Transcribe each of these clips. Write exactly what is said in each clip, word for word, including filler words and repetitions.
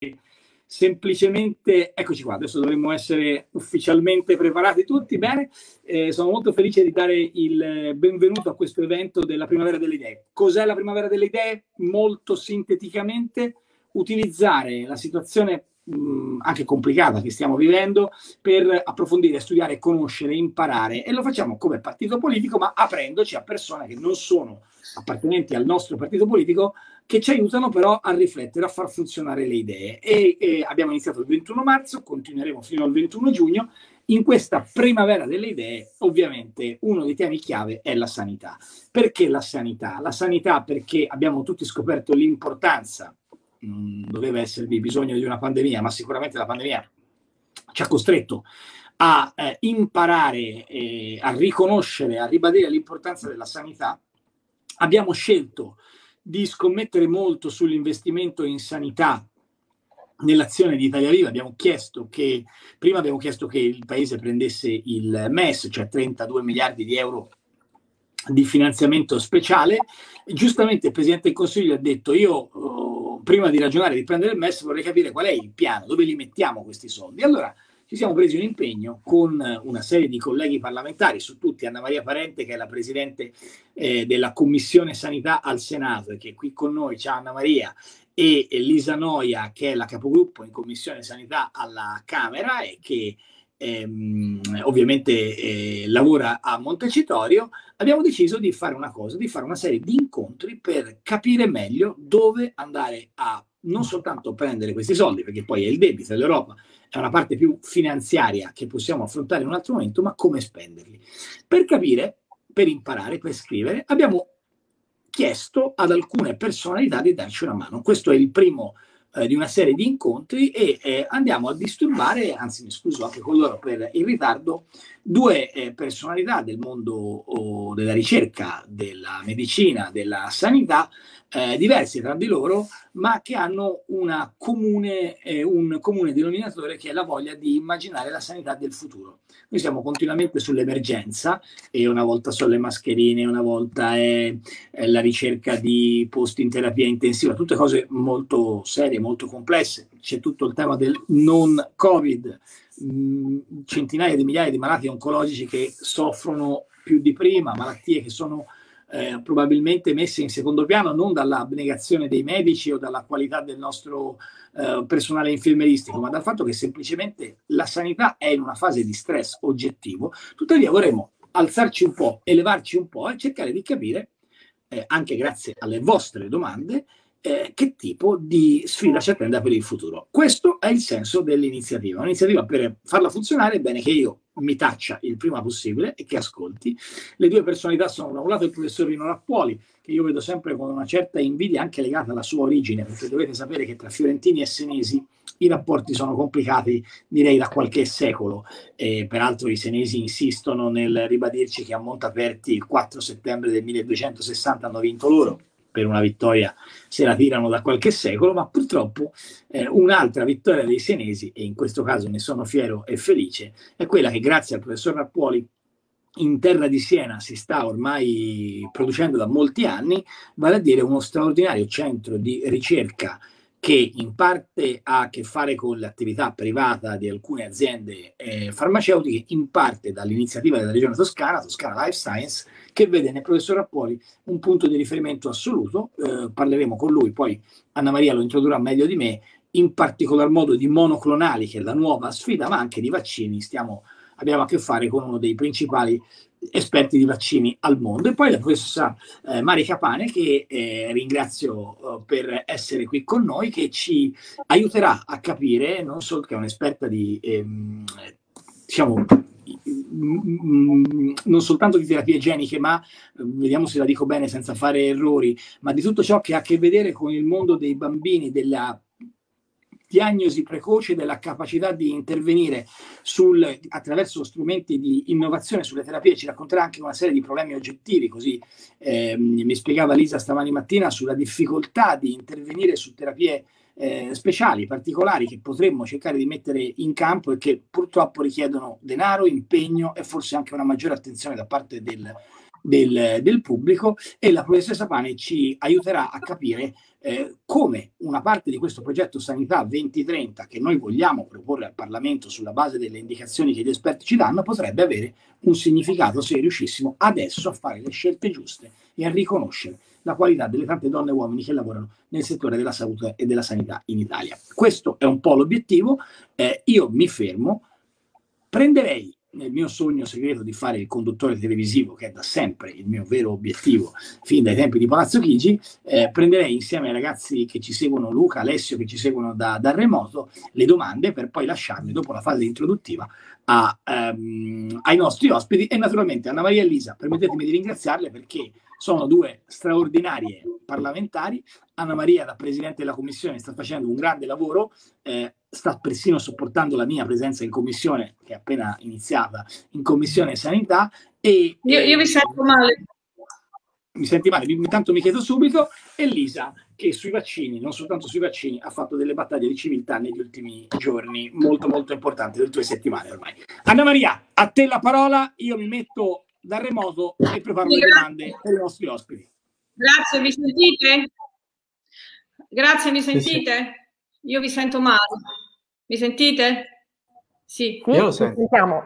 semplicemente, eccoci qua, adesso dovremmo essere ufficialmente preparati tutti, bene, eh, sono molto felice di dare il benvenuto a questo evento della Primavera delle Idee. Cos'è la Primavera delle Idee? Molto sinteticamente, utilizzare la situazione mh, anche complicata che stiamo vivendo per approfondire, studiare, conoscere, imparare, e lo facciamo come partito politico, ma aprendoci a persone che non sono appartenenti al nostro partito politico, che ci aiutano però a riflettere, a far funzionare le idee. E, e abbiamo iniziato il ventuno marzo, continueremo fino al ventuno giugno. In questa primavera delle idee, ovviamente, uno dei temi chiave è la sanità. Perché la sanità? La sanità perché abbiamo tutti scoperto l'importanza, non doveva esservi bisogno di una pandemia, ma sicuramente la pandemia ci ha costretto a eh, imparare, eh, a riconoscere, a ribadire l'importanza della sanità. Abbiamo scelto di scommettere molto sull'investimento in sanità nell'azione di Italia Viva. Abbiamo chiesto che, prima abbiamo chiesto che il Paese prendesse il M E S, cioè trentadue miliardi di euro di finanziamento speciale. E giustamente il Presidente del Consiglio ha detto: io oh, prima di ragionare di prendere il M E S vorrei capire qual è il piano, dove li mettiamo questi soldi. Allora ci siamo presi un impegno con una serie di colleghi parlamentari, su tutti Anna Maria Parente, che è la Presidente eh, della Commissione Sanità al Senato e che è qui con noi. Ciao Anna Maria. E Lisa Noia, che è la capogruppo in Commissione Sanità alla Camera e che ehm, ovviamente eh, lavora a Montecitorio. Abbiamo deciso di fare una cosa, di fare una serie di incontri per capire meglio dove andare a non soltanto prendere questi soldi, perché poi è il debito dell'Europa, è una parte più finanziaria che possiamo affrontare in un altro momento, ma come spenderli. Per capire, per imparare, per scrivere, abbiamo chiesto ad alcune personalità di darci una mano. Questo è il primo eh, di una serie di incontri e eh, andiamo a disturbare, anzi mi scuso anche con loro per il ritardo, due eh, personalità del mondo oh, della ricerca, della medicina, della sanità, eh, diversi tra di loro, ma che hanno una comune, eh, un comune denominatore, che è la voglia di immaginare la sanità del futuro. Noi siamo continuamente sull'emergenza, e una volta sono le mascherine, una volta è, è la ricerca di posti in terapia intensiva, tutte cose molto serie, molto complesse. C'è tutto il tema del non Covid, mh, centinaia di migliaia di malati oncologici che soffrono più di prima, malattie che sono Eh, probabilmente messe in secondo piano non dall'abnegazione dei medici o dalla qualità del nostro eh, personale infermieristico, ma dal fatto che semplicemente la sanità è in una fase di stress oggettivo. Tuttavia vorremmo alzarci un po', elevarci un po' e cercare di capire, eh, anche grazie alle vostre domande, eh, che tipo di sfida ci attenda per il futuro. Questo è il senso dell'iniziativa. Un'iniziativa, per farla funzionare è bene che io mi taccia il prima possibile e che ascolti. Le due personalità sono, da un lato, il professor Rino Rappuoli, che io vedo sempre con una certa invidia anche legata alla sua origine, perché dovete sapere che tra fiorentini e senesi i rapporti sono complicati, direi da qualche secolo. E peraltro i senesi insistono nel ribadirci che a Montaperti il quattro settembre del milleduecentosessanta hanno vinto loro. Per una vittoria se la tirano da qualche secolo, ma purtroppo eh, un'altra vittoria dei senesi, e in questo caso ne sono fiero e felice, è quella che grazie al professor Rappuoli in terra di Siena si sta ormai producendo da molti anni, vale a dire uno straordinario centro di ricerca che in parte ha a che fare con l'attività privata di alcune aziende eh, farmaceutiche, in parte dall'iniziativa della regione Toscana, Toscana Life Science, che vede nel professor Rappuoli un punto di riferimento assoluto. Eh, parleremo con lui, poi Anna Maria lo introdurrà meglio di me, in particolar modo di monoclonali, che è la nuova sfida, ma anche di vaccini. Stiamo, abbiamo a che fare con uno dei principali esperti di vaccini al mondo. E poi la professoressa eh, Mari Capane, che eh, ringrazio eh, per essere qui con noi, che ci aiuterà a capire, non solo che è un'esperta di ehm, diciamo non soltanto di terapie igieniche, ma vediamo se la dico bene senza fare errori, ma di tutto ciò che ha a che vedere con il mondo dei bambini, della diagnosi precoce, della capacità di intervenire sul, attraverso strumenti di innovazione sulle terapie. Ci racconterà anche una serie di problemi oggettivi, così eh, mi spiegava Lisa stamani mattina sulla difficoltà di intervenire su terapie eh, speciali, particolari, che potremmo cercare di mettere in campo e che purtroppo richiedono denaro, impegno e forse anche una maggiore attenzione da parte del del, del pubblico, e la professoressa Pane ci aiuterà a capire eh, come una parte di questo progetto Sanità duemilatrenta, che noi vogliamo proporre al Parlamento sulla base delle indicazioni che gli esperti ci danno, potrebbe avere un significato se riuscissimo adesso a fare le scelte giuste e a riconoscere la qualità delle tante donne e uomini che lavorano nel settore della salute e della sanità in Italia. Questo è un po' l'obiettivo. Eh, io mi fermo, prenderei nel mio sogno segreto di fare il conduttore televisivo, che è da sempre il mio vero obiettivo, fin dai tempi di Palazzo Chigi, eh, prenderei insieme ai ragazzi che ci seguono, Luca, Alessio, che ci seguono da, da remoto, le domande per poi lasciarle dopo la fase introduttiva a, um, ai nostri ospiti, e naturalmente Anna Maria e Elisa, permettetemi di ringraziarle perché sono due straordinarie parlamentari. Anna Maria, da Presidente della Commissione, sta facendo un grande lavoro, eh, sta persino sopportando la mia presenza in Commissione, che è appena iniziata, in Commissione Sanità. E, io, io mi sento male. Mi senti male? Intanto mi chiedo subito. Elisa, che sui vaccini, non soltanto sui vaccini, ha fatto delle battaglie di civiltà negli ultimi giorni, molto molto importanti, delle tue settimane ormai. Anna Maria, a te la parola, io mi metto da remoto e preparo sì, le domande per i nostri ospiti. Grazie, mi sentite? Grazie, mi sentite? Sì, sì. Io vi sento male. Mi sentite? Sì. Sì, io lo sento. Sentiamo.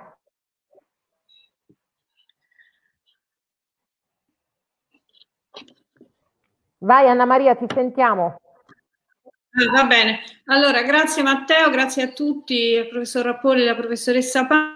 Vai Anna Maria, ti sentiamo. Ah, va bene. Allora, grazie Matteo, grazie a tutti, il professor Rappoli e la professoressa Pane.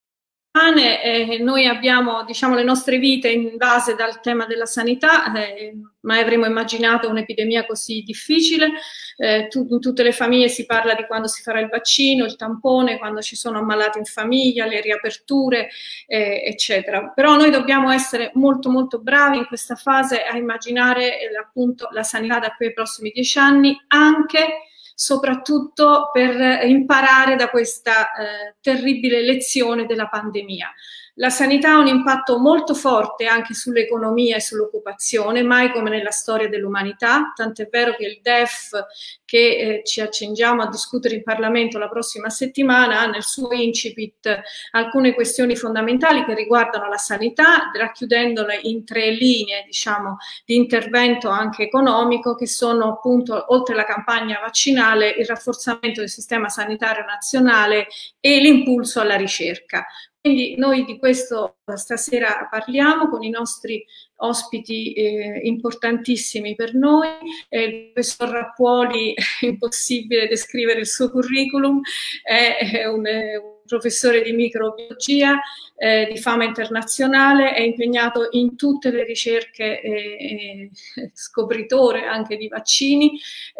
Eh, noi abbiamo, diciamo, le nostre vite in base dal tema della sanità, eh, mai avremmo immaginato un'epidemia così difficile. Eh, tu, in tutte le famiglie si parla di quando si farà il vaccino, il tampone, quando ci sono ammalati in famiglia, le riaperture, eh, eccetera. Però noi dobbiamo essere molto molto bravi in questa fase a immaginare eh, appunto la sanità da qui ai prossimi dieci anni, anche soprattutto per imparare da questa eh, terribile lezione della pandemia. La sanità ha un impatto molto forte anche sull'economia e sull'occupazione, mai come nella storia dell'umanità, tant'è vero che il D E F che eh, ci accingiamo a discutere in Parlamento la prossima settimana ha nel suo incipit alcune questioni fondamentali che riguardano la sanità, racchiudendole in tre linee, diciamo, di intervento anche economico, che sono appunto, oltre alla campagna vaccinale, il rafforzamento del sistema sanitario nazionale e l'impulso alla ricerca. Quindi noi di questo stasera parliamo con i nostri ospiti eh, importantissimi per noi. Eh, il professor Rappuoli, è impossibile descrivere il suo curriculum, è, è un, è un professore di microbiologia eh, di fama internazionale, è impegnato in tutte le ricerche, eh, eh, scopritore anche di vaccini,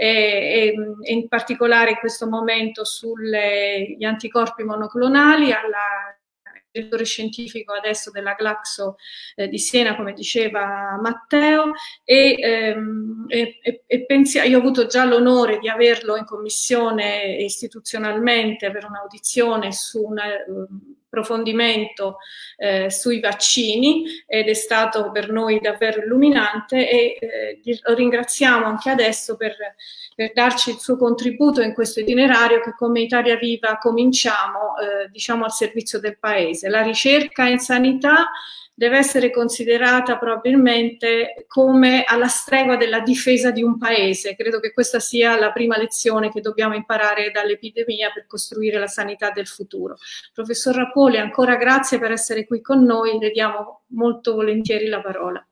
eh, e in particolare in questo momento sugli anticorpi monoclonali, alla direttore scientifico adesso della Glaxo eh, di Siena, come diceva Matteo, e, ehm, e, e pensi, io ho avuto già l'onore di averlo in commissione istituzionalmente per un'audizione su un um, approfondimento eh, sui vaccini, ed è stato per noi davvero illuminante, e eh, lo ringraziamo anche adesso per, per darci il suo contributo in questo itinerario che come Italia Viva cominciamo eh, diciamo al servizio del Paese. La ricerca in sanità deve essere considerata probabilmente come alla stregua della difesa di un paese. Credo che questa sia la prima lezione che dobbiamo imparare dall'epidemia per costruire la sanità del futuro. Professor Rappoli, ancora grazie per essere qui con noi, le diamo molto volentieri la parola.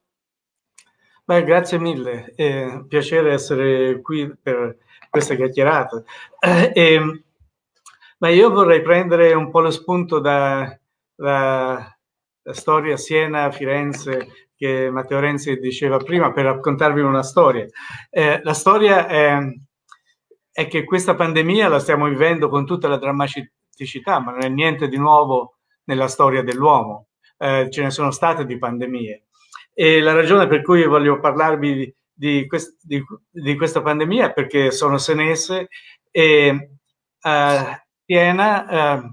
Beh, grazie mille, è un piacere essere qui per questa chiacchierata. Eh, eh, ma io vorrei prendere un po' lo spunto da... da la storia Siena-Firenze che Matteo Renzi diceva prima, per raccontarvi una storia. Eh, la storia è, è che questa pandemia la stiamo vivendo con tutta la drammaticità, ma non è niente di nuovo nella storia dell'uomo. Eh, ce ne sono state di pandemie. E la ragione per cui voglio parlarvi di, di, quest, di, di questa pandemia è perché sono senese e eh, Siena... Eh,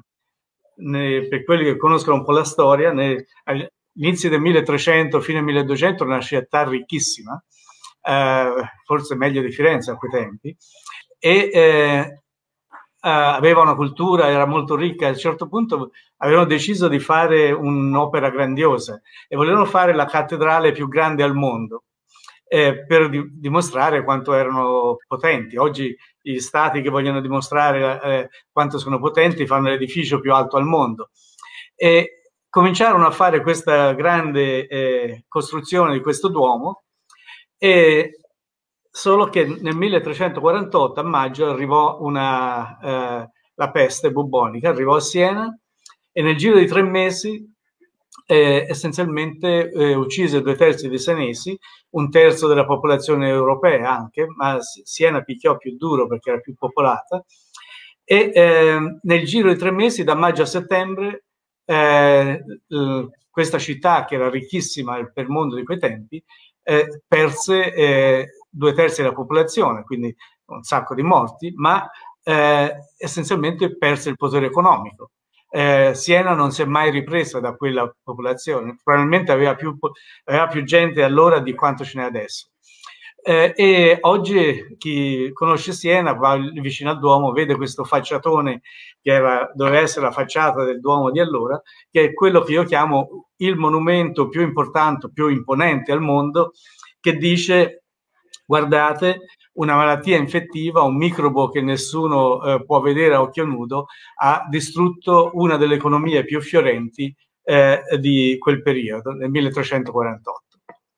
Ne, per quelli che conoscono un po' la storia, ne, agli inizi del milletrecento, fine milleduecento, una città ricchissima, eh, forse meglio di Firenze a quei tempi, e, eh, aveva una cultura, era molto ricca, a un certo punto avevano deciso di fare un'opera grandiosa e volevano fare la cattedrale più grande al mondo, eh, per di dimostrare quanto erano potenti. Oggi gli stati che vogliono dimostrare eh, quanto sono potenti fanno l'edificio più alto al mondo. E cominciarono a fare questa grande eh, costruzione di questo Duomo, e solo che nel milletrecentoquarantotto a maggio arrivò una, eh, la peste bubbonica, arrivò a Siena e nel giro di tre mesi eh, essenzialmente eh, uccise due terzi dei senesi, un terzo della popolazione europea anche, ma Siena picchiò più duro perché era più popolata, e eh, nel giro di tre mesi, da maggio a settembre, eh, questa città, che era ricchissima per il mondo di quei tempi, eh, perse eh, due terzi della popolazione, quindi un sacco di morti, ma eh, essenzialmente perse il potere economico. Eh, Siena non si è mai ripresa da quella popolazione, probabilmente aveva più, aveva più gente allora di quanto ce n'è adesso. Eh, e oggi chi conosce Siena va vicino al Duomo, vede questo facciatone che era, doveva essere la facciata del Duomo di allora, che è quello che io chiamo il monumento più importante, più imponente al mondo, che dice: guardate, una malattia infettiva, un microbo che nessuno eh, può vedere a occhio nudo, ha distrutto una delle economie più fiorenti eh, di quel periodo, nel milletrecentoquarantotto.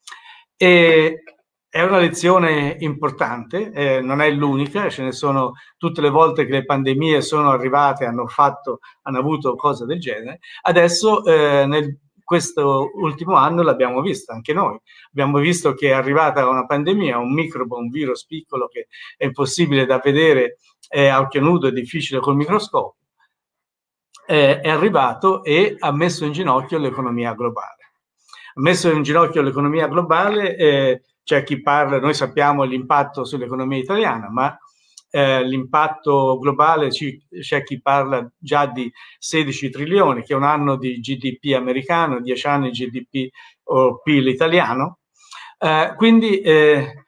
E è una lezione importante, eh, non è l'unica, ce ne sono tutte le volte che le pandemie sono arrivate, hanno fatto, hanno avuto cose del genere. Adesso eh, nel questo ultimo anno l'abbiamo vista anche noi, abbiamo visto che è arrivata una pandemia, un microbo, un virus piccolo che è impossibile da vedere eh, a occhio nudo, è difficile col microscopio, eh, è arrivato e ha messo in ginocchio l'economia globale. Ha messo in ginocchio l'economia globale, eh, c'è chi parla, noi sappiamo l'impatto sull'economia italiana, ma Eh, l'impatto globale, c'è chi parla già di sedici trilioni, che è un anno di G D P americano, dieci anni di G D P o P I L italiano. Eh, quindi eh,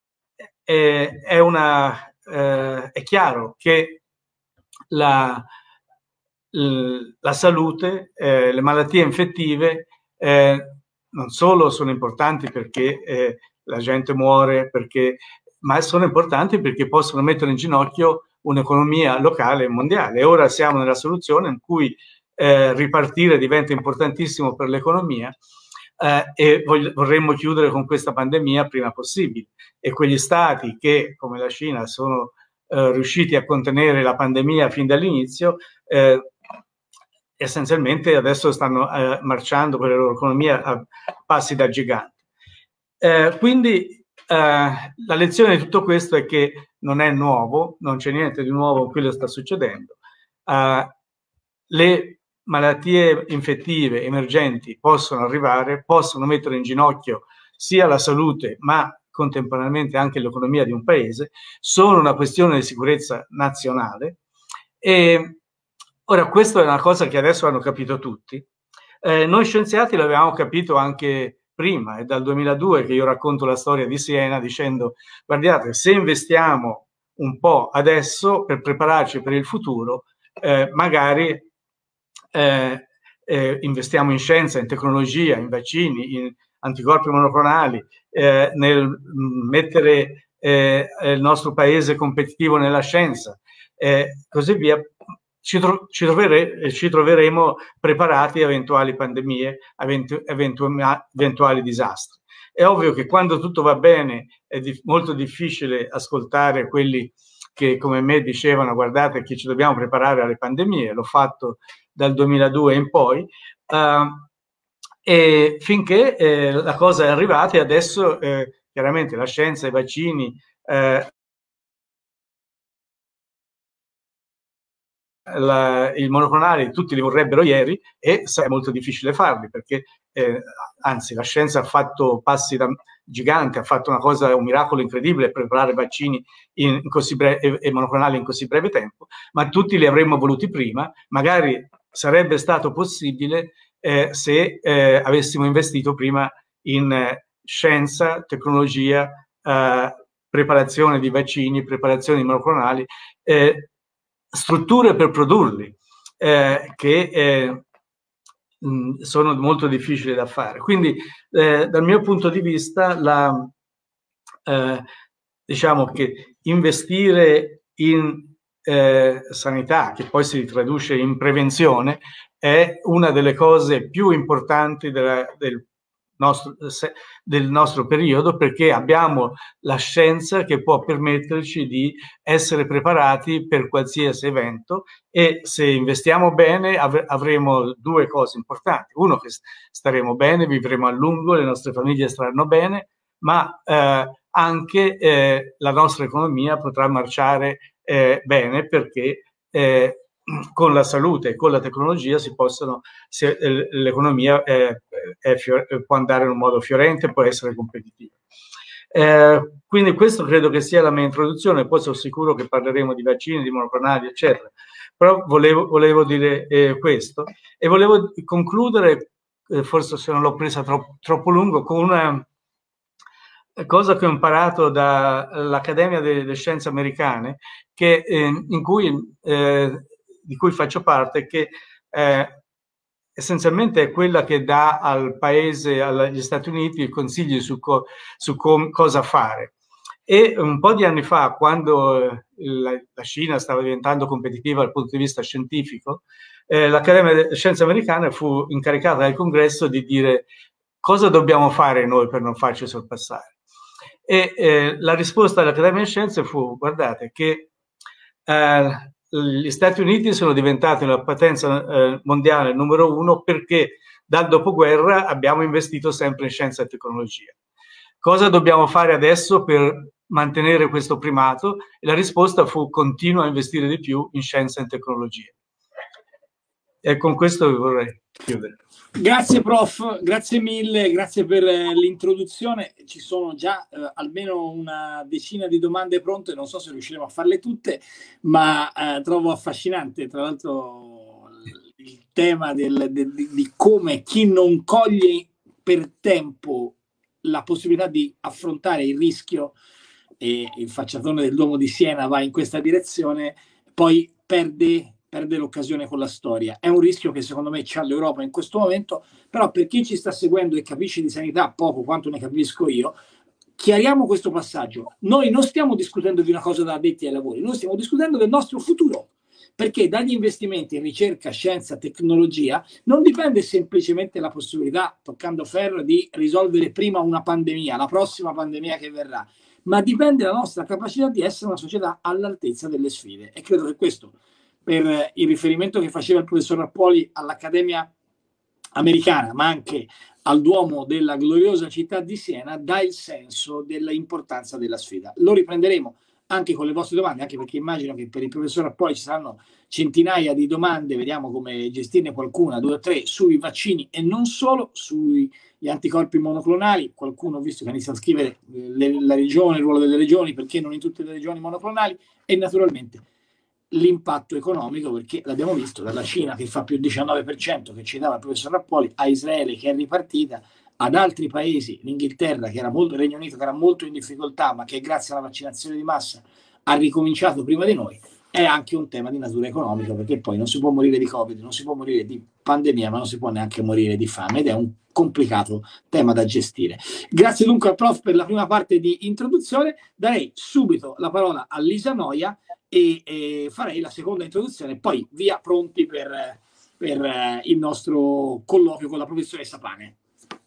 è, è, una, eh, è chiaro che la, la salute, eh, le malattie infettive eh, non solo sono importanti perché eh, la gente muore, perché ma sono importanti perché possono mettere in ginocchio un'economia locale e mondiale. E ora siamo nella soluzione in cui eh, ripartire diventa importantissimo per l'economia eh, e vorremmo chiudere con questa pandemia prima possibile. E quegli stati che, come la Cina, sono eh, riusciti a contenere la pandemia fin dall'inizio, eh, essenzialmente adesso stanno eh, marciando per la loro economia a passi da gigante. Eh, quindi Uh, la lezione di tutto questo è che non è nuovo, non c'è niente di nuovo in quello che sta succedendo. Uh, le malattie infettive emergenti possono arrivare, possono mettere in ginocchio sia la salute, ma contemporaneamente anche l'economia di un paese, sono una questione di sicurezza nazionale. E ora, questa è una cosa che adesso hanno capito tutti. Eh, noi scienziati l'avevamo capito anche prima, è dal duemiladue che io racconto la storia di Siena dicendo: guardate, se investiamo un po' adesso per prepararci per il futuro, eh, magari eh, eh, investiamo in scienza, in tecnologia, in vaccini, in anticorpi monoclonali, eh, nel mettere eh, il nostro paese competitivo nella scienza, eh, così via. Ci, tro ci, trovere ci troveremo preparati a eventuali pandemie, a eventu eventu eventuali disastri. È ovvio che quando tutto va bene è di molto difficile ascoltare quelli che come me dicevano: guardate che ci dobbiamo preparare alle pandemie. L'ho fatto dal duemiladue in poi, uh, e finché eh, la cosa è arrivata, e adesso eh, chiaramente la scienza, i vaccini, eh, La, il monoclonale tutti li vorrebbero ieri, e è molto difficile farli perché eh, anzi la scienza ha fatto passi da gigante, ha fatto una cosa, un miracolo incredibile, preparare vaccini in, in così breve, e monoclonali in così breve tempo, ma tutti li avremmo voluti prima. Magari sarebbe stato possibile eh, se eh, avessimo investito prima in eh, scienza, tecnologia, eh, preparazione di vaccini, preparazione di monoclonali. eh, strutture per produrli, eh, che eh, mh, sono molto difficili da fare. Quindi, eh, dal mio punto di vista, la, eh, diciamo che investire in eh, sanità, che poi si traduce in prevenzione, è una delle cose più importanti della, del, nostro, del nostro periodo, perché abbiamo la scienza che può permetterci di essere preparati per qualsiasi evento, e se investiamo bene av avremo due cose importanti: uno, che staremo bene, vivremo a lungo, le nostre famiglie staranno bene, ma eh, anche eh, la nostra economia potrà marciare eh, bene, perché eh, con la salute e con la tecnologia si possono, l'economia eh, può andare in un modo fiorente, può essere competitiva. Eh, quindi questo credo che sia la mia introduzione. Poi sono sicuro che parleremo di vaccini, di monoclonali, eccetera. Però volevo, volevo dire eh, questo, e volevo concludere, eh, forse se non l'ho presa troppo, troppo lungo, con una cosa che ho imparato dall'Accademia delle Scienze Americane, che, eh, in cui, eh, di cui faccio parte, che eh, essenzialmente è quella che dà al paese, agli Stati Uniti, i consigli su, co su cosa fare. E un po' di anni fa, quando eh, la, la Cina stava diventando competitiva dal punto di vista scientifico, eh, l'Accademia delle Scienze Americane fu incaricata dal Congresso di dire cosa dobbiamo fare noi per non farci sorpassare. E eh, la risposta dell'Accademia delle Scienze fu: guardate che eh, gli Stati Uniti sono diventati una potenza eh, mondiale numero uno perché dal dopoguerra abbiamo investito sempre in scienza e tecnologia. Cosa dobbiamo fare adesso per mantenere questo primato? E la risposta fu: continua a investire di più in scienza e tecnologia. E con questo vorrei chiudere. Grazie prof, grazie mille, grazie per eh, l'introduzione. Ci sono già eh, almeno una decina di domande pronte, non so se riusciremo a farle tutte, ma eh, trovo affascinante tra l'altro il tema del, de, di, di come chi non coglie per tempo la possibilità di affrontare il rischio, e il facciatone del Duomo di Siena va in questa direzione, poi perde perde l'occasione con la storia. È un rischio che secondo me c'ha l'Europa in questo momento, però per chi ci sta seguendo e capisce di sanità poco quanto ne capisco io, chiariamo questo passaggio. Noi non stiamo discutendo di una cosa da addetti ai lavori, noi stiamo discutendo del nostro futuro, perché dagli investimenti in ricerca, scienza, tecnologia non dipende semplicemente la possibilità, toccando ferro, di risolvere prima una pandemia, la prossima pandemia che verrà, ma dipende la nostra capacità di essere una società all'altezza delle sfide. E credo che questo, per il riferimento che faceva il professor Rappuoli all'Accademia Americana, ma anche al Duomo della gloriosa città di Siena, dà il senso dell'importanza della sfida. Lo riprenderemo anche con le vostre domande, anche perché immagino che per il professor Rappuoli ci saranno centinaia di domande, vediamo come gestirne qualcuna, due o tre, sui vaccini e non solo, sugli anticorpi monoclonali. Qualcuno ho visto che inizia a scrivere le, la regione, il ruolo delle regioni, perché non in tutte le regioni monoclonali, e naturalmente l'impatto economico, perché l'abbiamo visto dalla Cina che fa più diciannove per cento, che ci dava il professor Rappuoli, a Israele che è ripartita, ad altri paesi, l'Inghilterra che era molto, il Regno Unito che era molto in difficoltà, ma che grazie alla vaccinazione di massa ha ricominciato prima di noi. È anche un tema di natura economica, perché poi non si può morire di Covid, non si può morire di pandemia, ma non si può neanche morire di fame, ed è un complicato tema da gestire. Grazie dunque al prof per la prima parte di introduzione. Darei subito la parola a Lisa Noia e, e farei la seconda introduzione, poi via pronti per, per il nostro colloquio con la professoressa Pane.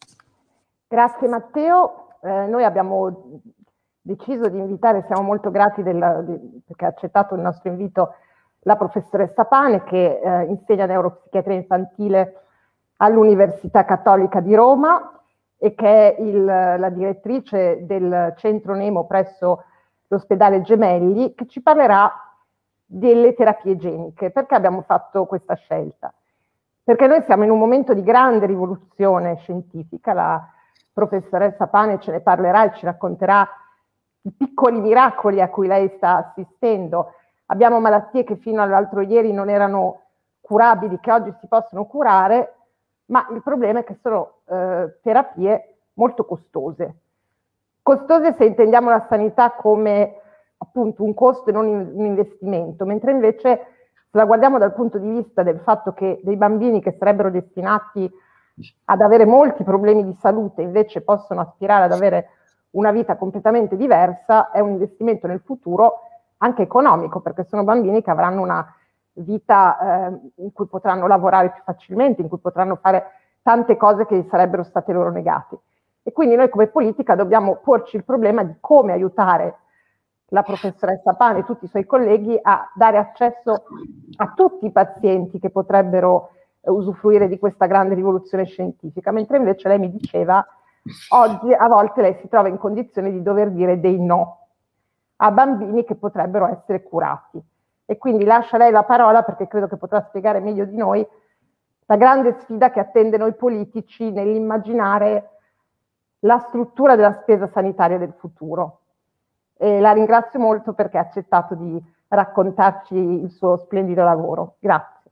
Grazie Matteo, eh, noi abbiamo deciso di invitare, siamo molto grati della, di, perché ha accettato il nostro invito, la professoressa Pane, che eh, insegna neuropsichiatria infantile all'Università Cattolica di Roma e che è il, la direttrice del centro Nemo presso l'ospedale Gemelli, che ci parlerà delle terapie geniche. Perché abbiamo fatto questa scelta? Perché noi siamo in un momento di grande rivoluzione scientifica. La professoressa Pane ce ne parlerà e ci racconterà i piccoli miracoli a cui lei sta assistendo. Abbiamo malattie che fino all'altro ieri non erano curabili, che oggi si possono curare, ma il problema è che sono eh, terapie molto costose. Costose se intendiamo la sanità come appunto un costo e non un investimento, mentre invece Se la guardiamo dal punto di vista del fatto che dei bambini che sarebbero destinati ad avere molti problemi di salute invece possono aspirare ad avere una vita completamente diversa, è un investimento nel futuro anche economico, perché sono bambini che avranno una vita eh, in cui potranno lavorare più facilmente, in cui potranno fare tante cose che sarebbero state loro negate. E quindi noi come politica dobbiamo porci il problema di come aiutare la professoressa Pane e tutti i suoi colleghi a dare accesso a tutti i pazienti che potrebbero eh, usufruire di questa grande rivoluzione scientifica, mentre invece lei mi diceva oggi a volte lei si trova in condizione di dover dire dei no a bambini che potrebbero essere curati. E quindi lascio a lei la parola perché credo che potrà spiegare meglio di noi la grande sfida che attende noi politici nell'immaginare la struttura della spesa sanitaria del futuro. E la ringrazio molto perché ha accettato di raccontarci il suo splendido lavoro. Grazie.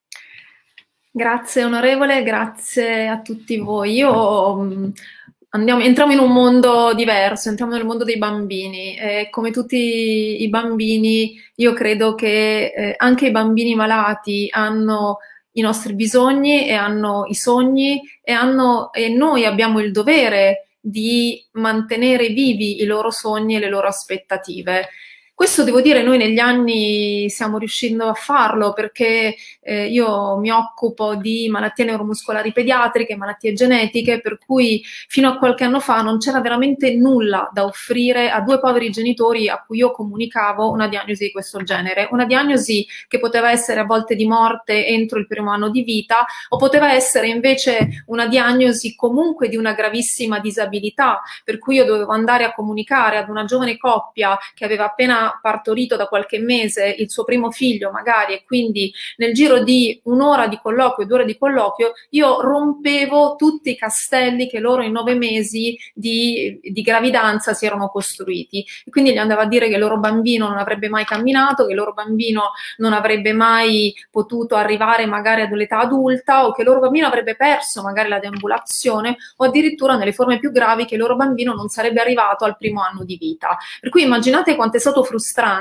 Grazie onorevole, grazie a tutti voi. Io um, andiamo, entriamo in un mondo diverso, entriamo nel mondo dei bambini e come tutti i bambini io credo che eh, anche i bambini malati hanno i nostri bisogni e hanno i sogni e, hanno, e noi abbiamo il dovere di mantenere vivi i loro sogni e le loro aspettative. Questo devo dire noi negli anni stiamo riuscendo a farlo perché eh, io mi occupo di malattie neuromuscolari pediatriche, malattie genetiche, per cui fino a qualche anno fa non c'era veramente nulla da offrire a due poveri genitori a cui io comunicavo una diagnosi di questo genere, una diagnosi che poteva essere a volte di morte entro il primo anno di vita o poteva essere invece una diagnosi comunque di una gravissima disabilità, per cui io dovevo andare a comunicare ad una giovane coppia che aveva appena partorito da qualche mese il suo primo figlio magari e quindi nel giro di un'ora di colloquio, due ore di colloquio io rompevo tutti i castelli che loro in nove mesi di, di gravidanza si erano costruiti e quindi gli andavo a dire che il loro bambino non avrebbe mai camminato, che il loro bambino non avrebbe mai potuto arrivare magari ad un'età adulta o che il loro bambino avrebbe perso magari la deambulazione o addirittura nelle forme più gravi che il loro bambino non sarebbe arrivato al primo anno di vita. Per cui immaginate quanto è stato frustrante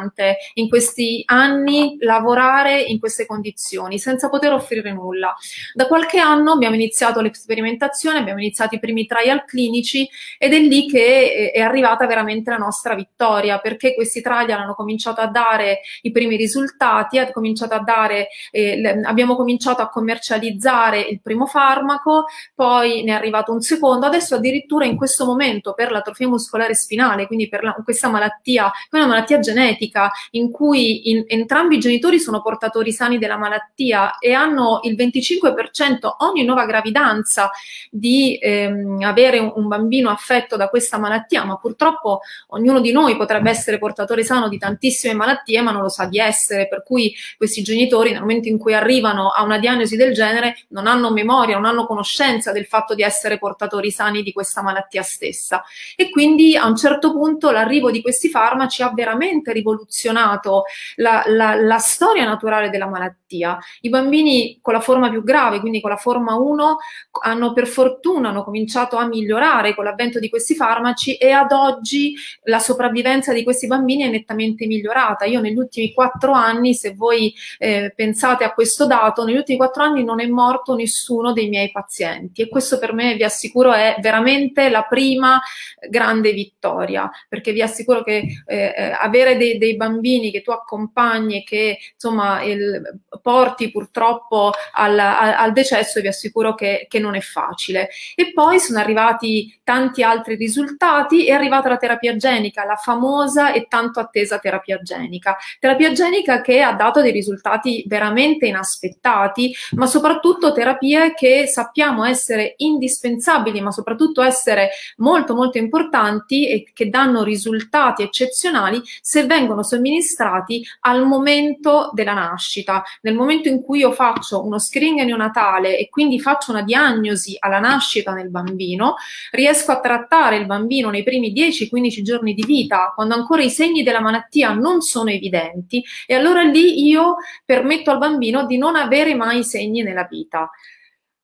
in questi anni lavorare in queste condizioni senza poter offrire nulla. Da qualche anno abbiamo iniziato l'esperimentazione, abbiamo iniziato i primi trial clinici ed è lì che è arrivata veramente la nostra vittoria, perché questi trial hanno cominciato a dare i primi risultati, ha cominciato a dare, eh, abbiamo cominciato a commercializzare il primo farmaco, poi ne è arrivato un secondo, adesso addirittura in questo momento per l'atrofia muscolare spinale, quindi per la, questa malattia, è una malattia genetica in cui in, entrambi i genitori sono portatori sani della malattia e hanno il venticinque per cento ogni nuova gravidanza di ehm, avere un, un bambino affetto da questa malattia, ma purtroppo ognuno di noi potrebbe essere portatore sano di tantissime malattie ma non lo sa di essere, per cui questi genitori nel momento in cui arrivano a una diagnosi del genere non hanno memoria, non hanno conoscenza del fatto di essere portatori sani di questa malattia stessa e quindi a un certo punto l'arrivo di questi farmaci ha veramente rivoluzionato la, la, la storia naturale della malattia. I bambini con la forma più grave, quindi con la forma uno, hanno per fortuna hanno cominciato a migliorare con l'avvento di questi farmaci e ad oggi la sopravvivenza di questi bambini è nettamente migliorata. Io negli ultimi quattro anni, se voi eh, pensate a questo dato, negli ultimi quattro anni non è morto nessuno dei miei pazienti e questo per me, vi assicuro, è veramente la prima grande vittoria, perché vi assicuro che eh, avere dei, dei bambini che tu accompagni e che insomma il, porti purtroppo al, al, al decesso, vi assicuro che, che non è facile. E poi sono arrivati tanti altri risultati, è arrivata la terapia genica, la famosa e tanto attesa terapia genica. Terapia genica che ha dato dei risultati veramente inaspettati, ma soprattutto terapie che sappiamo essere indispensabili, ma soprattutto essere molto molto importanti e che danno risultati eccezionali se vengono somministrati al momento della nascita. Nel momento in cui io faccio uno screening neonatale e quindi faccio una diagnosi alla nascita nel bambino, riesco a trattare il bambino nei primi dieci quindici giorni di vita, quando ancora i segni della malattia non sono evidenti, e allora lì io permetto al bambino di non avere mai segni nella vita.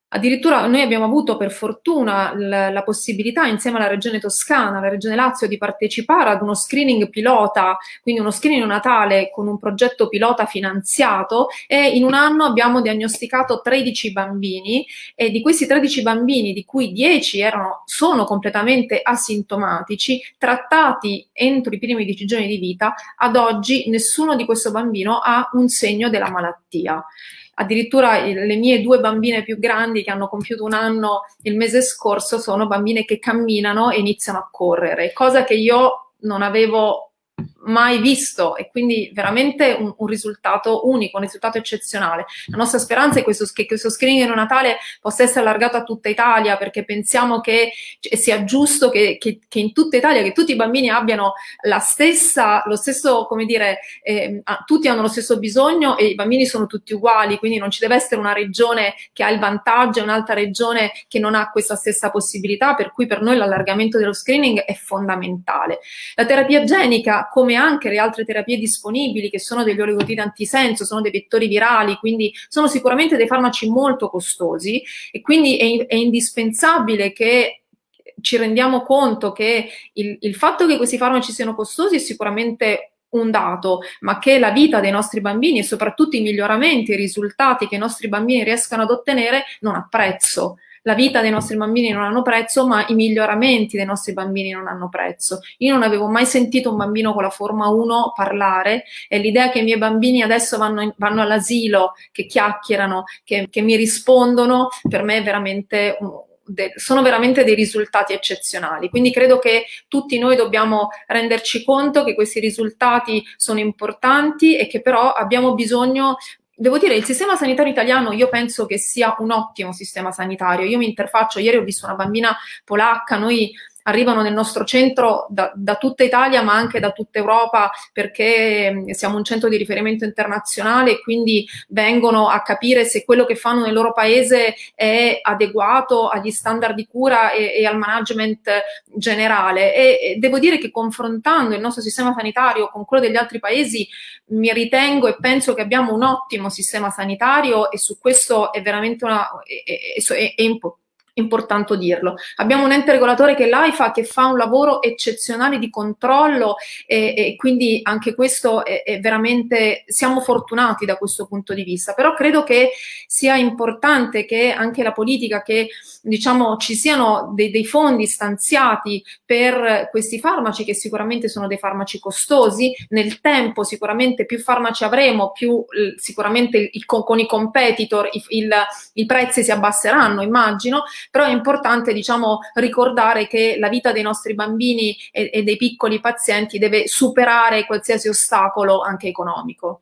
Addirittura noi abbiamo avuto per fortuna la, la possibilità insieme alla Regione Toscana, alla Regione Lazio, di partecipare ad uno screening pilota, quindi uno screening natale con un progetto pilota finanziato, e in un anno abbiamo diagnosticato tredici bambini, e di questi tredici bambini, di cui dieci erano, sono completamente asintomatici, trattati entro i primi dieci giorni di vita. Ad oggi nessuno di questo bambino ha un segno della malattia. Addirittura le mie due bambine più grandi, che hanno compiuto un anno il mese scorso, sono bambine che camminano e iniziano a correre, cosa che io non avevo mai visto, e quindi veramente un, un risultato unico, un risultato eccezionale. La nostra speranza è questo, che questo screening in Natale possa essere allargato a tutta Italia, perché pensiamo che sia giusto che, che, che in tutta Italia, che tutti i bambini abbiano la stessa, lo stesso, come dire, eh, tutti hanno lo stesso bisogno e i bambini sono tutti uguali, quindi non ci deve essere una regione che ha il vantaggio e un'altra regione che non ha questa stessa possibilità, per cui per noi l'allargamento dello screening è fondamentale. La terapia genica, come anche le altre terapie disponibili, che sono degli oligotidi antisenso, sono dei vettori virali, quindi sono sicuramente dei farmaci molto costosi, e quindi è, è indispensabile che ci rendiamo conto che il, il fatto che questi farmaci siano costosi è sicuramente un dato, ma che la vita dei nostri bambini e soprattutto i miglioramenti e i risultati che i nostri bambini riescano ad ottenere non ha prezzo. La vita dei nostri bambini non hanno prezzo, ma i miglioramenti dei nostri bambini non hanno prezzo. Io non avevo mai sentito un bambino con la forma uno parlare, e l'idea che i miei bambini adesso vanno, vanno all'asilo, che chiacchierano, che, che mi rispondono, per me è veramente un, de, sono veramente dei risultati eccezionali. Quindi credo che tutti noi dobbiamo renderci conto che questi risultati sono importanti, e che però abbiamo bisogno. Devo dire, il sistema sanitario italiano io penso che sia un ottimo sistema sanitario. Io mi interfaccio, ieri ho visto una bambina polacca, noi arrivano nel nostro centro da, da tutta Italia ma anche da tutta Europa, perché siamo un centro di riferimento internazionale, e quindi vengono a capire se quello che fanno nel loro paese è adeguato agli standard di cura e, e al management generale. E, e devo dire che, confrontando il nostro sistema sanitario con quello degli altri paesi, mi ritengo e penso che abbiamo un ottimo sistema sanitario, e su questo è veramente una, è, è, è, è importante. Importante dirlo. Abbiamo un ente regolatore che è l'AIFA, che fa un lavoro eccezionale di controllo, e, e quindi anche questo è, è veramente, siamo fortunati da questo punto di vista. Però credo che sia importante che anche la politica, che diciamo ci siano dei, dei fondi stanziati per questi farmaci, che sicuramente sono dei farmaci costosi. Nel tempo sicuramente più farmaci avremo, più eh, sicuramente il, il, con i competitor il, il, i prezzi si abbasseranno, immagino. Però è importante, diciamo, ricordare che la vita dei nostri bambini e, e dei piccoli pazienti deve superare qualsiasi ostacolo, anche economico.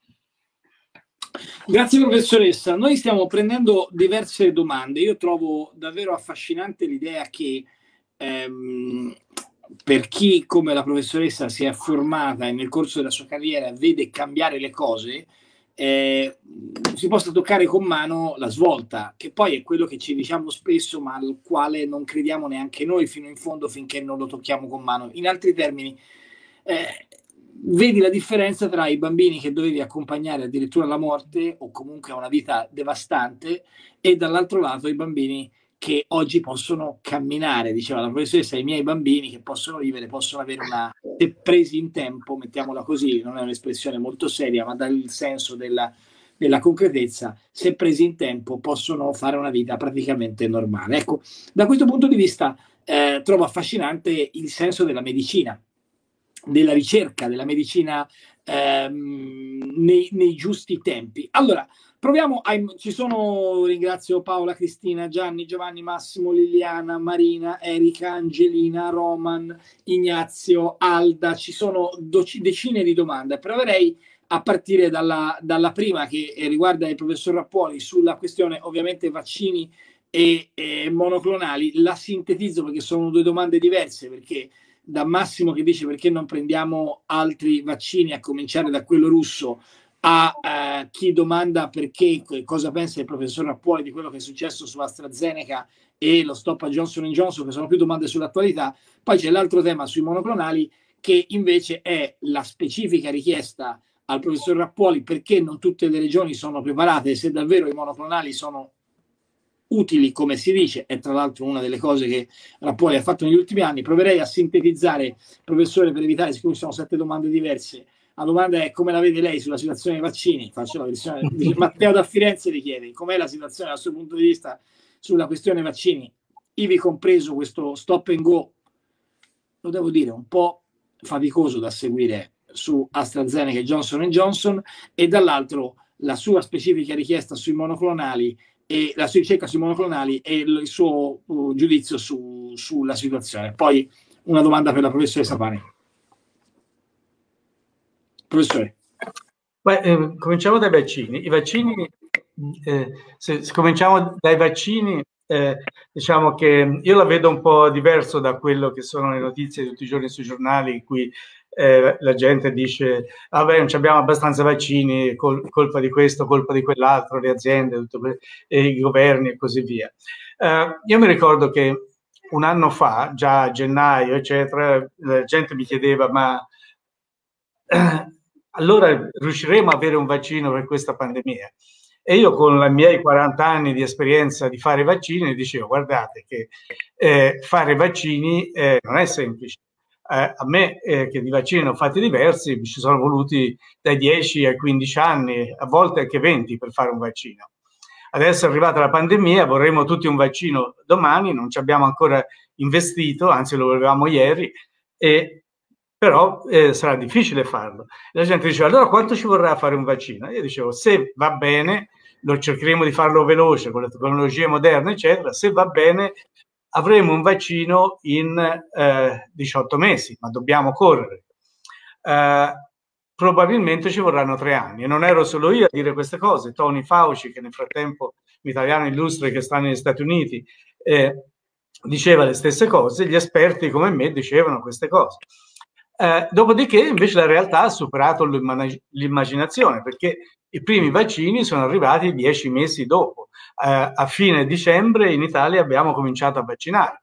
Grazie professoressa. Noi stiamo prendendo diverse domande. Io trovo davvero affascinante l'idea che ehm, per chi come la professoressa si è formata e nel corso della sua carriera vede cambiare le cose, Eh, si possa toccare con mano la svolta, che poi è quello che ci diciamo spesso, ma al quale non crediamo neanche noi fino in fondo finché non lo tocchiamo con mano. In altri termini, eh, vedi la differenza tra i bambini che dovevi accompagnare addirittura alla morte o comunque a una vita devastante, e dall'altro lato i bambini che oggi possono camminare. Diceva la professoressa, i miei bambini che possono vivere, possono avere una, se presi in tempo, mettiamola così, non è un'espressione molto seria, ma dal senso della, della concretezza, se presi in tempo possono fare una vita praticamente normale. Ecco, da questo punto di vista eh, trovo affascinante il senso della medicina, della ricerca, della medicina ehm, nei, nei giusti tempi. Allora, proviamo a, ci sono, ringrazio Paola, Cristina, Gianni, Giovanni, Massimo, Liliana, Marina, Erika, Angelina, Roman, Ignazio, Alda, ci sono decine di domande. Proverei a partire dalla, dalla prima, che riguarda il professor Rappuoli, sulla questione ovviamente vaccini e, e monoclonali. La sintetizzo perché sono due domande diverse, perché da Massimo che dice perché non prendiamo altri vaccini, a cominciare da quello russo, a uh, chi domanda perché, cosa pensa il professor Rappuoli di quello che è successo su AstraZeneca e lo stop a Johnson and Johnson, che sono più domande sull'attualità. Poi c'è l'altro tema sui monoclonali, che invece è la specifica richiesta al professor Rappuoli perché non tutte le regioni sono preparate, se davvero i monoclonali sono utili, come si dice, è tra l'altro una delle cose che Rappuoli ha fatto negli ultimi anni. Proverei a sintetizzare, professore, per evitare, siccome ci sono sette domande diverse. La domanda è: come la vede lei sulla situazione dei vaccini? Faccio la versione, Matteo da Firenze vi chiede com'è la situazione dal suo punto di vista sulla questione vaccini, ivi compreso questo stop and go, lo devo dire, un po' faticoso da seguire su AstraZeneca e Johnson and Johnson, e dall'altro la sua specifica richiesta sui monoclonali e la sua ricerca sui monoclonali e il suo uh, giudizio su, sulla situazione. Poi una domanda per la professoressa Pani. Professore. Beh, eh, cominciamo dai vaccini. I vaccini, eh, se, se cominciamo dai vaccini, eh, diciamo che io la vedo un po' diverso da quello che sono le notizie di tutti i giorni sui giornali, in cui eh, la gente dice: vabbè, non abbiamo abbastanza vaccini, col, colpa di questo, colpa di quell'altro, le aziende, tutto, e i governi e così via. Eh, io mi ricordo che un anno fa, già a gennaio, eccetera, la gente mi chiedeva: ma eh, allora riusciremo a avere un vaccino per questa pandemia? E io, con i miei quaranta anni di esperienza di fare vaccini, dicevo: guardate che eh, fare vaccini eh, non è semplice. Eh, a me, eh, che di vaccini ne ho fatti diversi, ci sono voluti dai dieci ai quindici anni, a volte anche venti, per fare un vaccino. Adesso è arrivata la pandemia, vorremmo tutti un vaccino domani, non ci abbiamo ancora investito, anzi lo volevamo ieri, e, però eh, sarà difficile farlo. La gente diceva: allora quanto ci vorrà fare un vaccino? Io dicevo: se va bene, lo cercheremo di farlo veloce con le tecnologie moderne, eccetera, se va bene avremo un vaccino in eh, diciotto mesi, ma dobbiamo correre. Eh, probabilmente ci vorranno tre anni, e non ero solo io a dire queste cose. Tony Fauci, che nel frattempo, un italiano illustre che sta negli Stati Uniti, eh, diceva le stesse cose, gli esperti come me dicevano queste cose. Eh, dopodiché invece la realtà ha superato l'immaginazione, perché i primi vaccini sono arrivati dieci mesi dopo. Eh, a fine dicembre in Italia abbiamo cominciato a vaccinare,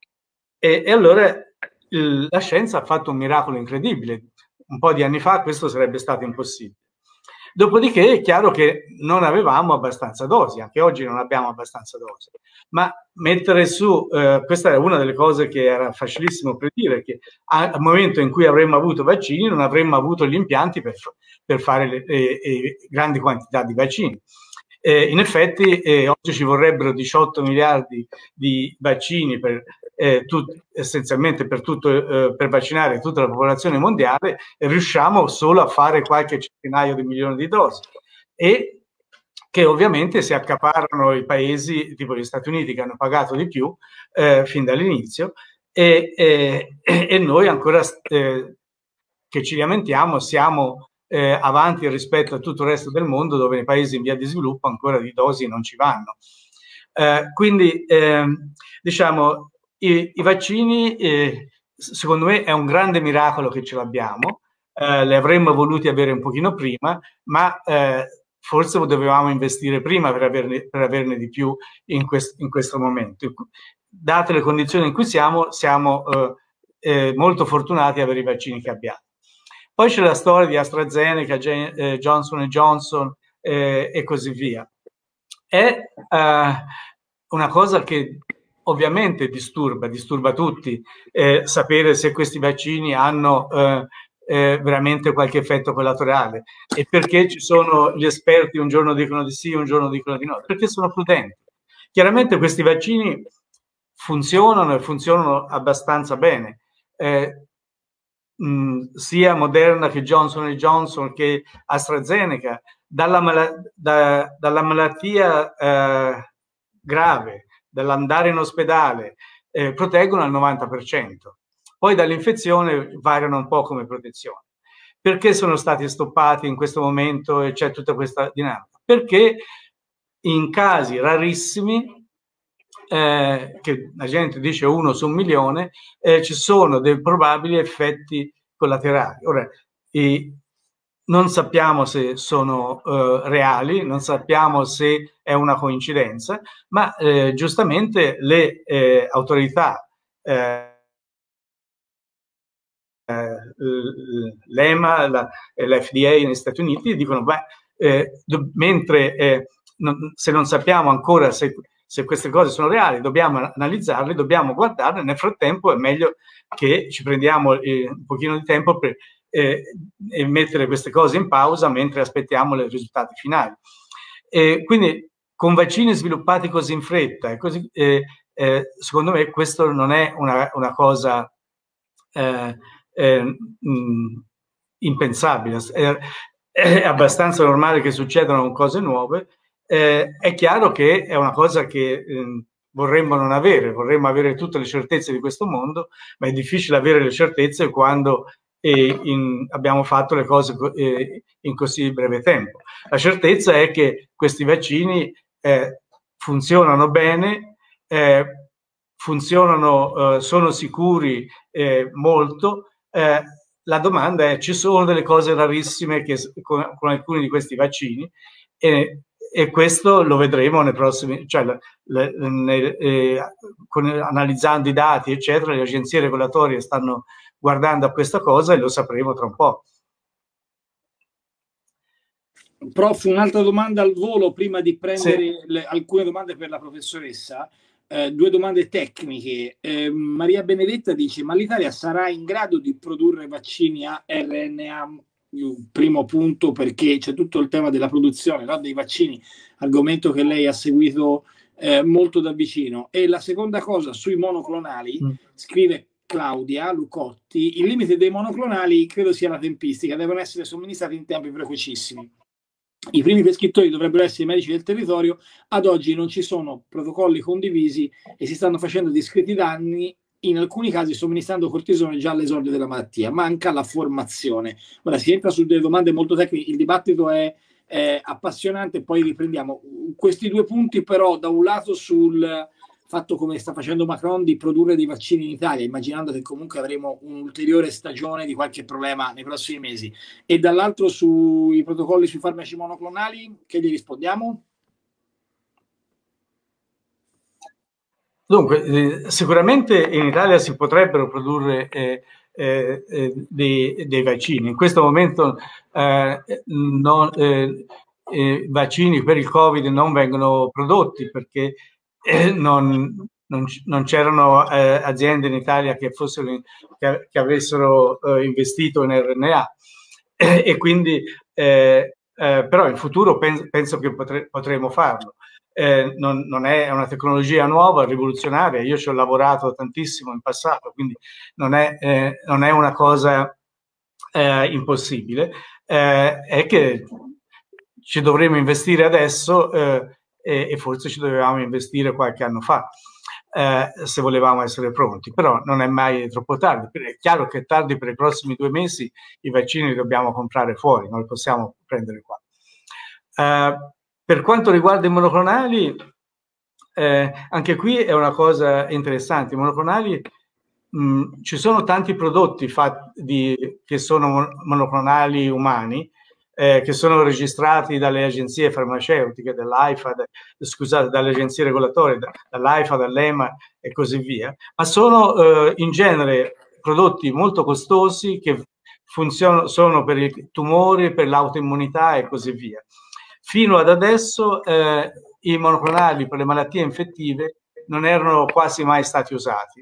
e, e allora il, la scienza ha fatto un miracolo incredibile. Un po' di anni fa questo sarebbe stato impossibile. Dopodiché è chiaro che non avevamo abbastanza dosi, anche oggi non abbiamo abbastanza dosi, ma mettere su, eh, questa è una delle cose che era facilissimo predire, che al momento in cui avremmo avuto vaccini non avremmo avuto gli impianti per, per fare le, le, le grandi quantità di vaccini. Eh, in effetti eh, oggi ci vorrebbero diciotto miliardi di vaccini per, eh, tut, essenzialmente per, tutto, eh, per vaccinare tutta la popolazione mondiale, e riusciamo solo a fare qualche centinaio di milioni di dosi, e che ovviamente si accaparrano i paesi tipo gli Stati Uniti, che hanno pagato di più eh, fin dall'inizio, e, e, e noi ancora eh, che ci lamentiamo siamo Eh, avanti rispetto a tutto il resto del mondo, dove nei paesi in via di sviluppo ancora di dosi non ci vanno. Eh, quindi eh, diciamo i, i vaccini eh, secondo me è un grande miracolo che ce l'abbiamo, eh, le avremmo voluti avere un pochino prima, ma eh, forse dovevamo investire prima per averne, per averne di più in, quest, in questo momento. Date le condizioni in cui siamo, siamo eh, eh, molto fortunati ad avere i vaccini che abbiamo. Poi c'è la storia di AstraZeneca, eh, Johnson and Johnson eh, e così via. È eh, una cosa che ovviamente disturba, disturba tutti, eh, sapere se questi vaccini hanno eh, eh, veramente qualche effetto collaterale, e perché ci sono gli esperti un giorno dicono di sì, un giorno dicono di no, perché sono prudenti. Chiaramente questi vaccini funzionano, e funzionano abbastanza bene. Eh, mh, sia Moderna che Johnson and Johnson che AstraZeneca, dalla, mal da, dalla malattia eh, grave, dall'andare in ospedale, eh, proteggono al novanta per cento. Poi dall'infezione variano un po' come protezione. Perché sono stati stoppati in questo momento e c'è tutta questa dinamica? Perché in casi rarissimi, eh, che la gente dice uno su un milione, eh, ci sono dei probabili effetti collaterali. Ora, i, non sappiamo se sono eh, reali, non sappiamo se è una coincidenza, ma eh, giustamente le eh, autorità, eh, l'E M A, la, l'F D A negli Stati Uniti dicono: beh, eh, mentre eh, non, se non sappiamo ancora se, se queste cose sono reali, dobbiamo analizzarle, dobbiamo guardarle. Nel frattempo è meglio che ci prendiamo eh, un pochino di tempo per eh, e mettere queste cose in pausa mentre aspettiamo i risultati finali. E quindi con vaccini sviluppati così in fretta, e così, eh, eh, secondo me questo non è una, una cosa eh, eh, mh, impensabile, è, è abbastanza normale che succedano cose nuove. Eh, è chiaro che è una cosa che eh, vorremmo non avere, vorremmo avere tutte le certezze di questo mondo, ma è difficile avere le certezze quando eh, in, abbiamo fatto le cose eh, in così breve tempo. La certezza è che questi vaccini eh, funzionano bene, eh, funzionano, eh, sono sicuri eh, molto. Eh, la domanda è: ci sono delle cose rarissime che, con, con alcuni di questi vaccini, e, e questo lo vedremo nei prossimi, cioè le, le, ne, eh, con, analizzando i dati eccetera, le agenzie regolatorie stanno guardando a questa cosa e lo sapremo tra un po'. Prof, un'altra domanda al volo prima di prendere sì. le, alcune domande per la professoressa. Eh, due domande tecniche. Eh, Maria Benedetta dice: ma l'Italia sarà in grado di produrre vaccini a R N A? Primo punto, perché c'è tutto il tema della produzione, no, dei vaccini, argomento che lei ha seguito eh, molto da vicino. E la seconda cosa, sui monoclonali, mm. scrive Claudia Lucotti: il limite dei monoclonali credo sia la tempistica, devono essere somministrati in tempi precocissimi. I primi prescrittori dovrebbero essere i medici del territorio. Ad oggi non ci sono protocolli condivisi e si stanno facendo discreti danni, in alcuni casi somministrando cortisone già all'esordio della malattia. Manca la formazione. Ora si entra su delle domande molto tecniche, il dibattito è, è appassionante, poi riprendiamo questi due punti. Però da un lato sul fatto, come sta facendo Macron, di produrre dei vaccini in Italia, immaginando che comunque avremo un'ulteriore stagione di qualche problema nei prossimi mesi, e dall'altro sui protocolli sui farmaci monoclonali, che gli rispondiamo? Dunque, eh, sicuramente in Italia si potrebbero produrre eh, eh, eh, dei, dei vaccini. In questo momento eh, non, eh, eh, vaccini per il Covid non vengono prodotti perché Eh, non, non, non c'erano eh, aziende in Italia che, fossero, che, che avessero eh, investito in R N A eh, e quindi eh, eh, però in futuro penso, penso che potre, potremo farlo. Eh, non, non è una tecnologia nuova, rivoluzionaria, io ci ho lavorato tantissimo in passato, quindi non è, eh, non è una cosa eh, impossibile, eh, è che ci dovremo investire adesso eh, e forse ci dovevamo investire qualche anno fa eh, se volevamo essere pronti, però non è mai troppo tardi. È chiaro che è tardi per i prossimi due mesi, i vaccini li dobbiamo comprare fuori, non li possiamo prendere qua. Eh, per quanto riguarda i monoclonali, eh, anche qui è una cosa interessante. I monoclonali, mh, ci sono tanti prodotti fatti di, che sono monoclonali umani, Eh, che sono registrati dalle agenzie farmaceutiche, dall'AIFA, de, scusate, dalle agenzie regolatorie, da, dall'AIFA, dall'E M A e così via, ma sono eh, in genere prodotti molto costosi che funzionano, sono per i tumori, per l'autoimmunità e così via. Fino ad adesso eh, i monoclonali per le malattie infettive non erano quasi mai stati usati.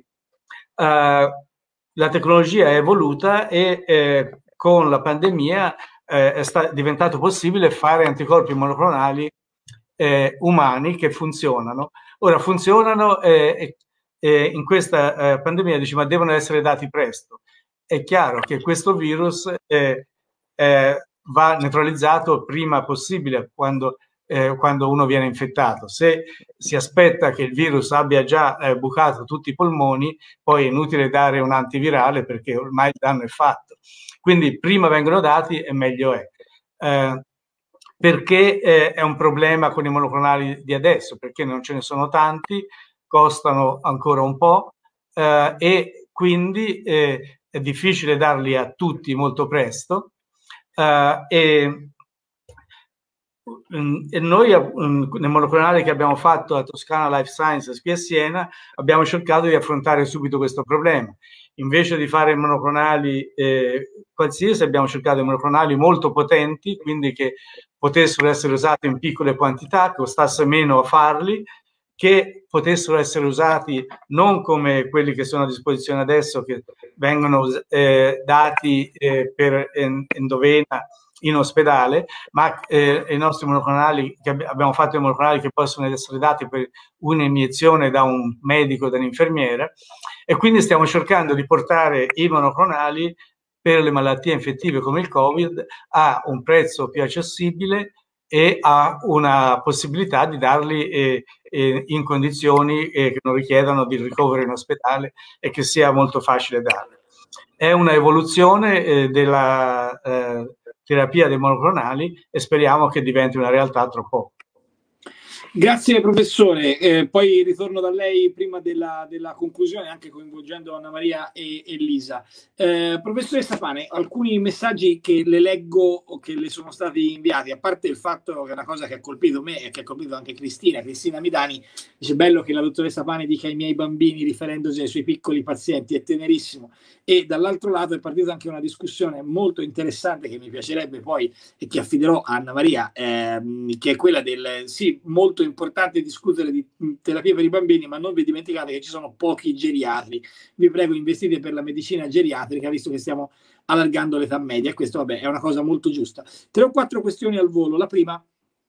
Eh, la tecnologia è evoluta e eh, con la pandemia Eh, è sta- diventato possibile fare anticorpi monoclonali eh, umani che funzionano. Ora funzionano eh, e eh, in questa eh, pandemia dici ma devono essere dati presto. È chiaro che questo virus eh, eh, va neutralizzato prima possibile quando, eh, quando uno viene infettato. Se si aspetta che il virus abbia già eh, bucato tutti i polmoni, poi è inutile dare un antivirale perché ormai il danno è fatto. Quindi prima vengono dati e meglio è. Eh, perché eh, è un problema con i monoclonali di adesso? Perché non ce ne sono tanti, costano ancora un po' eh, e quindi eh, è difficile darli a tutti molto presto. Eh, e, e noi nel monoclonale che abbiamo fatto a Toscana Life Sciences qui a Siena abbiamo cercato di affrontare subito questo problema. Invece di fare monoclonali eh, qualsiasi, abbiamo cercato monoclonali molto potenti, quindi che potessero essere usati in piccole quantità, costasse meno a farli, che potessero essere usati non come quelli che sono a disposizione adesso, che vengono eh, dati eh, per endovena in ospedale, ma eh, i nostri monoclonali, che abbiamo fatto i monoclonali che possono essere dati per un'iniezione da un medico, da un'infermiera, e quindi stiamo cercando di portare i monoclonali per le malattie infettive come il Covid a un prezzo più accessibile e a una possibilità di darli eh, eh, in condizioni eh, che non richiedano di ricovero in ospedale e che sia molto facile darli. È una evoluzione eh, della eh, terapia dei monoclonali e speriamo che diventi una realtà tra poco. Grazie professore, eh, poi ritorno da lei prima della, della conclusione, anche coinvolgendo Anna Maria e, e Lisa. Eh, professoressa Pane, alcuni messaggi che le leggo o che le sono stati inviati, a parte il fatto che è una cosa che ha colpito me e che ha colpito anche Cristina, Cristina Midani, dice bello che la dottoressa Pane dica ai miei bambini riferendosi ai suoi piccoli pazienti, è tenerissimo, e dall'altro lato è partita anche una discussione molto interessante che mi piacerebbe poi e che affiderò a Anna Maria, ehm, che è quella del sì, molto importante discutere di terapie per i bambini, ma non vi dimenticate che ci sono pochi geriatri. Vi prego, investite per la medicina geriatrica, visto che stiamo allargando l'età media, e questo vabbè è una cosa molto giusta. Tre o quattro questioni al volo. La prima,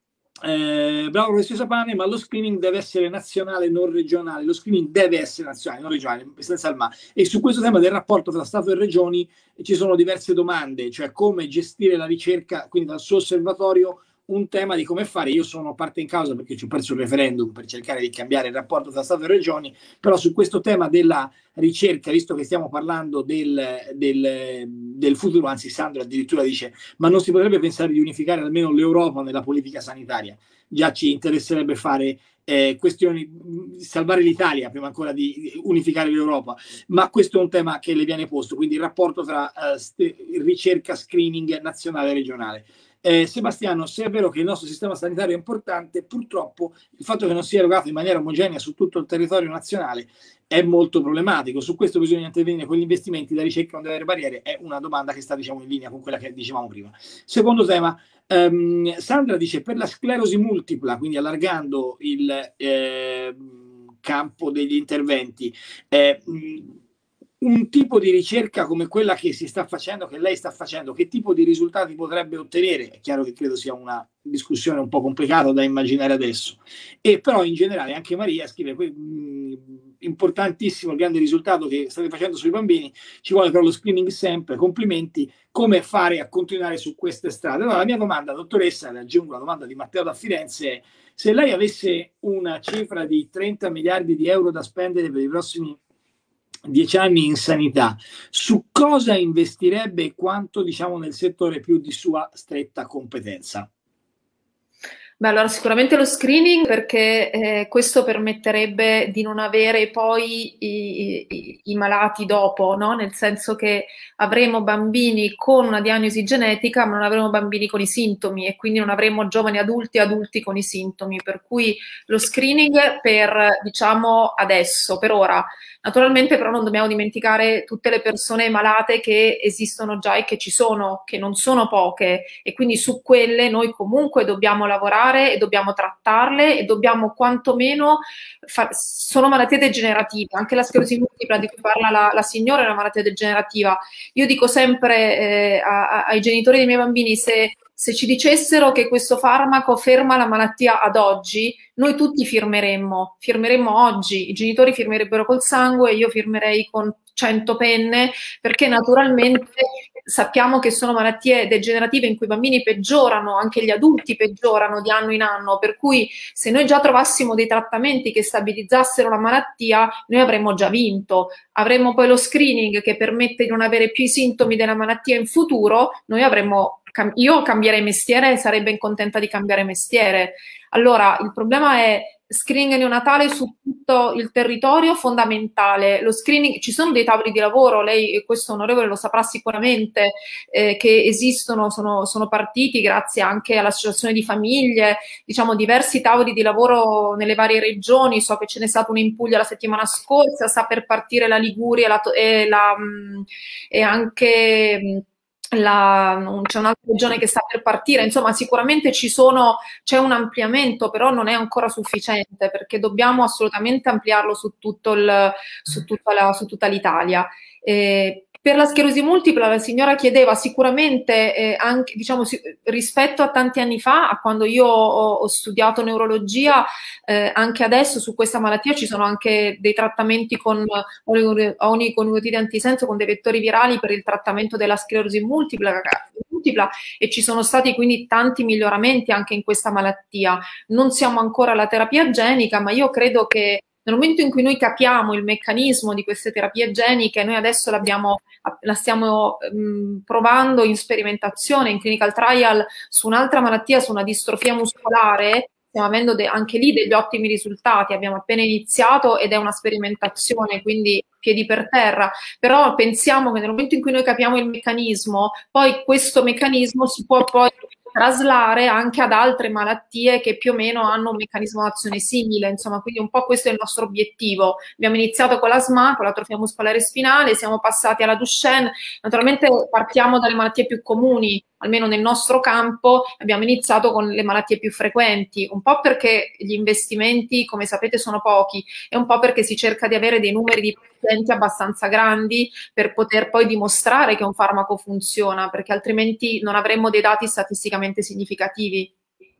eh, bravo professoressa Pane, ma lo screening deve essere nazionale, non regionale. Lo screening deve essere nazionale, non regionale, senza il ma. E su questo tema del rapporto tra Stato e Regioni ci sono diverse domande, cioè come gestire la ricerca, quindi dal suo osservatorio, un tema di come fare. Io sono parte in causa perché ci ho perso il referendum per cercare di cambiare il rapporto tra Stato e Regioni, però su questo tema della ricerca, visto che stiamo parlando del, del, del futuro, anzi Sandro addirittura dice ma non si potrebbe pensare di unificare almeno l'Europa nella politica sanitaria? Già ci interesserebbe fare eh, questioni, salvare l'Italia prima ancora di unificare l'Europa, ma questo è un tema che le viene posto, quindi il rapporto tra eh, ricerca, screening nazionale e regionale. Eh, Sebastiano, se è vero che il nostro sistema sanitario è importante, purtroppo il fatto che non sia erogato in maniera omogenea su tutto il territorio nazionale è molto problematico. Su questo bisogna intervenire con gli investimenti, la ricerca non deve avere barriere, è una domanda che sta diciamo in linea con quella che dicevamo prima. Secondo tema, ehm, Sandra dice per la sclerosi multipla, quindi allargando il eh, campo degli interventi, eh, un tipo di ricerca come quella che si sta facendo, che lei sta facendo, che tipo di risultati potrebbe ottenere? È chiaro che credo sia una discussione un po' complicata da immaginare adesso, e però in generale anche Maria scrive mh, importantissimo il grande risultato che state facendo sui bambini, ci vuole però lo screening sempre, complimenti, come fare a continuare su queste strade? Allora la mia domanda, dottoressa, le aggiungo la domanda di Matteo da Firenze, è se lei avesse una cifra di trenta miliardi di euro da spendere per i prossimi dieci anni in sanità, su cosa investirebbe e quanto, diciamo, nel settore più di sua stretta competenza? Beh, allora sicuramente lo screening, perché eh, questo permetterebbe di non avere poi i, i, i malati dopo, no? Nel senso che avremo bambini con una diagnosi genetica, ma non avremo bambini con i sintomi, e quindi non avremo giovani adulti e adulti con i sintomi, per cui lo screening per, diciamo, adesso, per ora. Naturalmente però non dobbiamo dimenticare tutte le persone malate che esistono già e che ci sono, che non sono poche, e quindi su quelle noi comunque dobbiamo lavorare e dobbiamo trattarle e dobbiamo quantomeno far... sono malattie degenerative, anche la sclerosi multipla di cui parla la, la signora è una malattia degenerativa. Io dico sempre eh, a, a, ai genitori dei miei bambini, se Se ci dicessero che questo farmaco ferma la malattia ad oggi, noi tutti firmeremmo, firmeremmo oggi, i genitori firmerebbero col sangue, io firmerei con cento penne, perché naturalmente sappiamo che sono malattie degenerative in cui i bambini peggiorano, anche gli adulti peggiorano di anno in anno, per cui se noi già trovassimo dei trattamenti che stabilizzassero la malattia, noi avremmo già vinto. Avremmo poi lo screening che permette di non avere più i sintomi della malattia in futuro, noi avremmo... Io cambierei mestiere e sarebbe contenta di cambiare mestiere. Allora, il problema è screening neonatale su tutto il territorio, fondamentale. Lo screening, ci sono dei tavoli di lavoro, lei questo onorevole lo saprà sicuramente, eh, che esistono, sono, sono partiti grazie anche all'associazione di famiglie, diciamo diversi tavoli di lavoro nelle varie regioni. So che ce n'è stato uno in Puglia la settimana scorsa, sta per partire la Liguria la, e, la, e anche... la, c'è un'altra regione che sta per partire, insomma sicuramente ci sono, c'è un ampliamento, però non è ancora sufficiente perché dobbiamo assolutamente ampliarlo su, tutto il, su, tutta, la, su tutta l'Italia. Eh, Per la sclerosi multipla la signora chiedeva sicuramente eh, anche, diciamo, si, rispetto a tanti anni fa, a quando io ho, ho studiato neurologia, eh, anche adesso su questa malattia ci sono anche dei trattamenti con oniconucleotidi antisenso, con dei vettori virali per il trattamento della sclerosi multipla, multipla e ci sono stati quindi tanti miglioramenti anche in questa malattia. Non siamo ancora alla terapia genica, ma io credo che nel momento in cui noi capiamo il meccanismo di queste terapie geniche, noi adesso l'abbiamo, la stiamo mh, provando in sperimentazione, in clinical trial, su un'altra malattia, su una distrofia muscolare, stiamo avendo anche lì degli ottimi risultati, abbiamo appena iniziato ed è una sperimentazione, quindi piedi per terra, però pensiamo che nel momento in cui noi capiamo il meccanismo, poi questo meccanismo si può poi traslare anche ad altre malattie che più o meno hanno un meccanismo d'azione simile, insomma, quindi un po' questo è il nostro obiettivo. Abbiamo iniziato con la S M A, con l'atrofia muscolare spinale, siamo passati alla Duchenne, naturalmente partiamo dalle malattie più comuni, almeno nel nostro campo, abbiamo iniziato con le malattie più frequenti, un po' perché gli investimenti, come sapete, sono pochi e un po' perché si cerca di avere dei numeri di pazienti abbastanza grandi per poter poi dimostrare che un farmaco funziona, perché altrimenti non avremmo dei dati statisticamente significativi.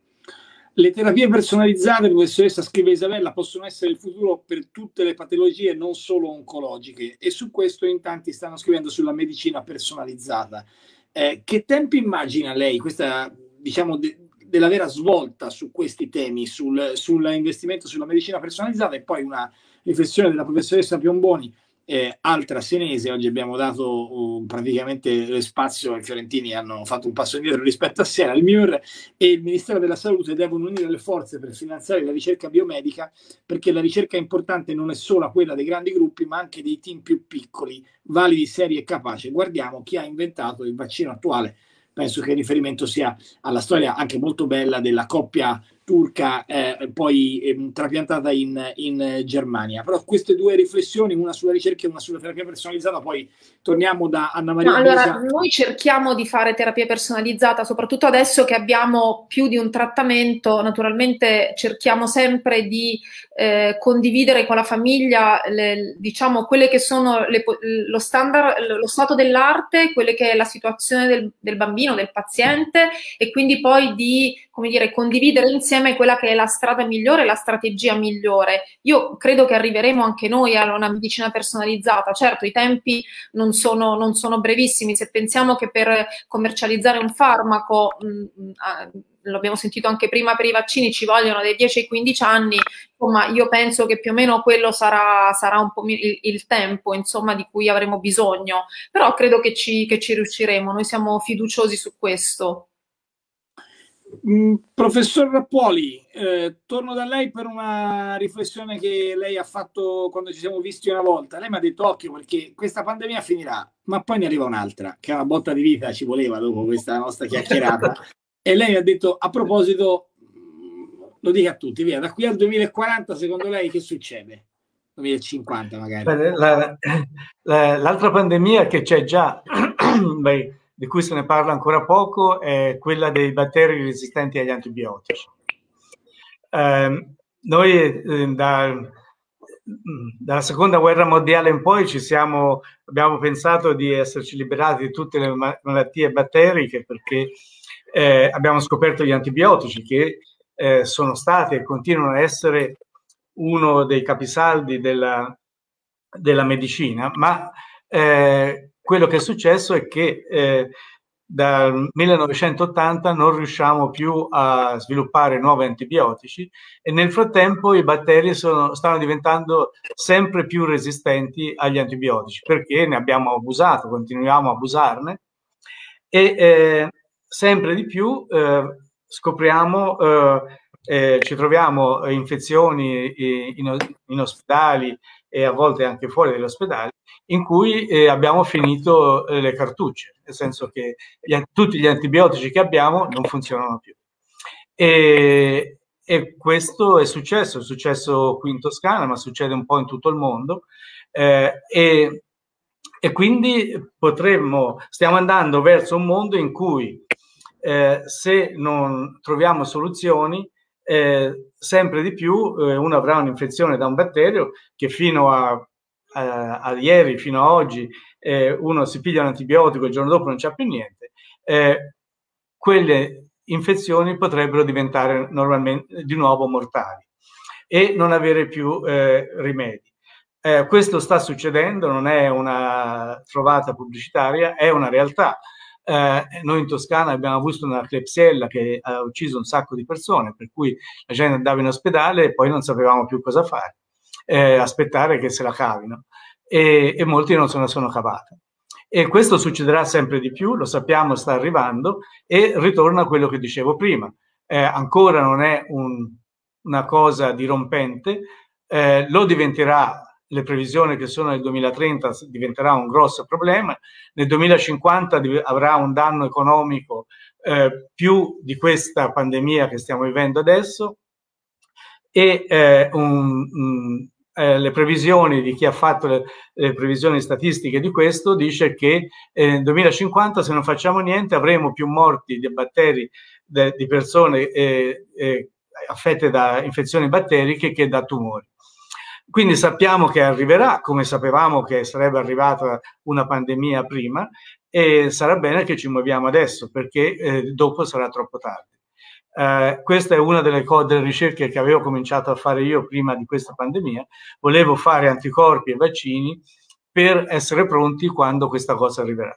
Le terapie personalizzate, professoressa, scrive Isabella, possono essere il futuro per tutte le patologie, non solo oncologiche, e su questo in tanti stanno scrivendo sulla medicina personalizzata. Eh, che tempo immagina lei questa, diciamo, de, della vera svolta su questi temi, sul, sull'investimento sulla medicina personalizzata? E poi una riflessione della professoressa Piomboni, eh, altra senese. Oggi abbiamo dato uh, praticamente spazio, i fiorentini hanno fatto un passo indietro rispetto a Siena. Il M I U R e il Ministero della Salute devono unire le forze per finanziare la ricerca biomedica, perché la ricerca importante non è solo quella dei grandi gruppi, ma anche dei team più piccoli, validi, seri e capaci. Guardiamo chi ha inventato il vaccino attuale. Penso che il riferimento sia alla storia anche molto bella della coppia turca eh, poi eh, trapiantata in, in Germania. Però queste due riflessioni, una sulla ricerca e una sulla terapia personalizzata, poi torniamo da Anna Maria. No, allora, noi cerchiamo di fare terapia personalizzata, soprattutto adesso che abbiamo più di un trattamento. Naturalmente cerchiamo sempre di eh, condividere con la famiglia le, diciamo, quelle che sono le, lo standard, lo stato dell'arte, quelle che è la situazione del, del bambino, del paziente, e quindi poi di, come dire, condividere insieme quella che è la strada migliore, la strategia migliore. Io credo che arriveremo anche noi a una medicina personalizzata. Certo, i tempi non sono, non sono brevissimi. Se pensiamo che per commercializzare un farmaco, mh, lo abbiamo sentito anche prima per i vaccini, ci vogliono dai dieci ai quindici anni, insomma, io penso che più o meno quello sarà, sarà un po' il, il tempo, insomma, di cui avremo bisogno. Però credo che ci, che ci riusciremo, noi siamo fiduciosi su questo. Mm, professor Rappuoli, eh, torno da lei per una riflessione che lei ha fatto quando ci siamo visti una volta. Lei mi ha detto occhio perché questa pandemia finirà, ma poi ne arriva un'altra, che è una botta di vita, ci voleva dopo questa nostra chiacchierata. E lei mi ha detto, a proposito, lo dica a tutti, via, da qui al duemilaquaranta secondo lei che succede? duemilacinquanta magari. La, la, l'altra pandemia che c'è già, beh, di cui se ne parla ancora poco, è quella dei batteri resistenti agli antibiotici. Eh, noi eh, da, dalla seconda guerra mondiale in poi ci siamo, abbiamo pensato di esserci liberati di tutte le malattie batteriche perché eh, abbiamo scoperto gli antibiotici che eh, sono stati e continuano a essere uno dei capisaldi della, della medicina, ma eh, quello che è successo è che eh, dal millenovecentottanta non riusciamo più a sviluppare nuovi antibiotici e nel frattempo i batteri sono, stanno diventando sempre più resistenti agli antibiotici perché ne abbiamo abusato, continuiamo a abusarne e eh, sempre di più eh, scopriamo, eh, eh, ci troviamo infezioni in, in ospedali e a volte anche fuori dagli ospedali in cui eh, abbiamo finito eh, le cartucce, nel senso che gli, tutti gli antibiotici che abbiamo non funzionano più. E, e questo è successo, è successo qui in Toscana, ma succede un po' in tutto il mondo. Eh, e E quindi potremmo, stiamo andando verso un mondo in cui eh, se non troviamo soluzioni, eh, sempre di più eh, uno avrà un'infezione da un batterio che fino a, a, a ieri, fino a oggi, eh, uno si piglia un antibiotico e il giorno dopo non c'ha più niente. Eh, quelle infezioni potrebbero diventare normalmente di nuovo mortali e non avere più eh, rimedi. Eh, questo sta succedendo, non è una trovata pubblicitaria, è una realtà. Eh, noi in Toscana abbiamo avuto una Klebsiella che ha ucciso un sacco di persone, per cui la gente andava in ospedale e poi non sapevamo più cosa fare, eh, aspettare che se la cavino, e, e molti non se la sono cavata. E questo succederà sempre di più, lo sappiamo, sta arrivando, e ritorna a quello che dicevo prima. Eh, ancora non è un, una cosa dirompente, eh, lo diventerà. Le previsioni che sono nel duemilatrenta diventerà un grosso problema, nel duemilacinquanta avrà un danno economico eh, più di questa pandemia che stiamo vivendo adesso, e eh, un, un, eh, le previsioni di chi ha fatto le, le previsioni statistiche di questo dice che eh, nel duemilacinquanta, se non facciamo niente, avremo più morti di batteri, de, di persone eh, eh, affette da infezioni batteriche che da tumori. Quindi sappiamo che arriverà, come sapevamo che sarebbe arrivata una pandemia prima, e sarà bene che ci muoviamo adesso, perché eh, dopo sarà troppo tardi. Eh, questa è una delle, delle ricerche che avevo cominciato a fare io prima di questa pandemia. Volevo fare anticorpi e vaccini per essere pronti quando questa cosa arriverà.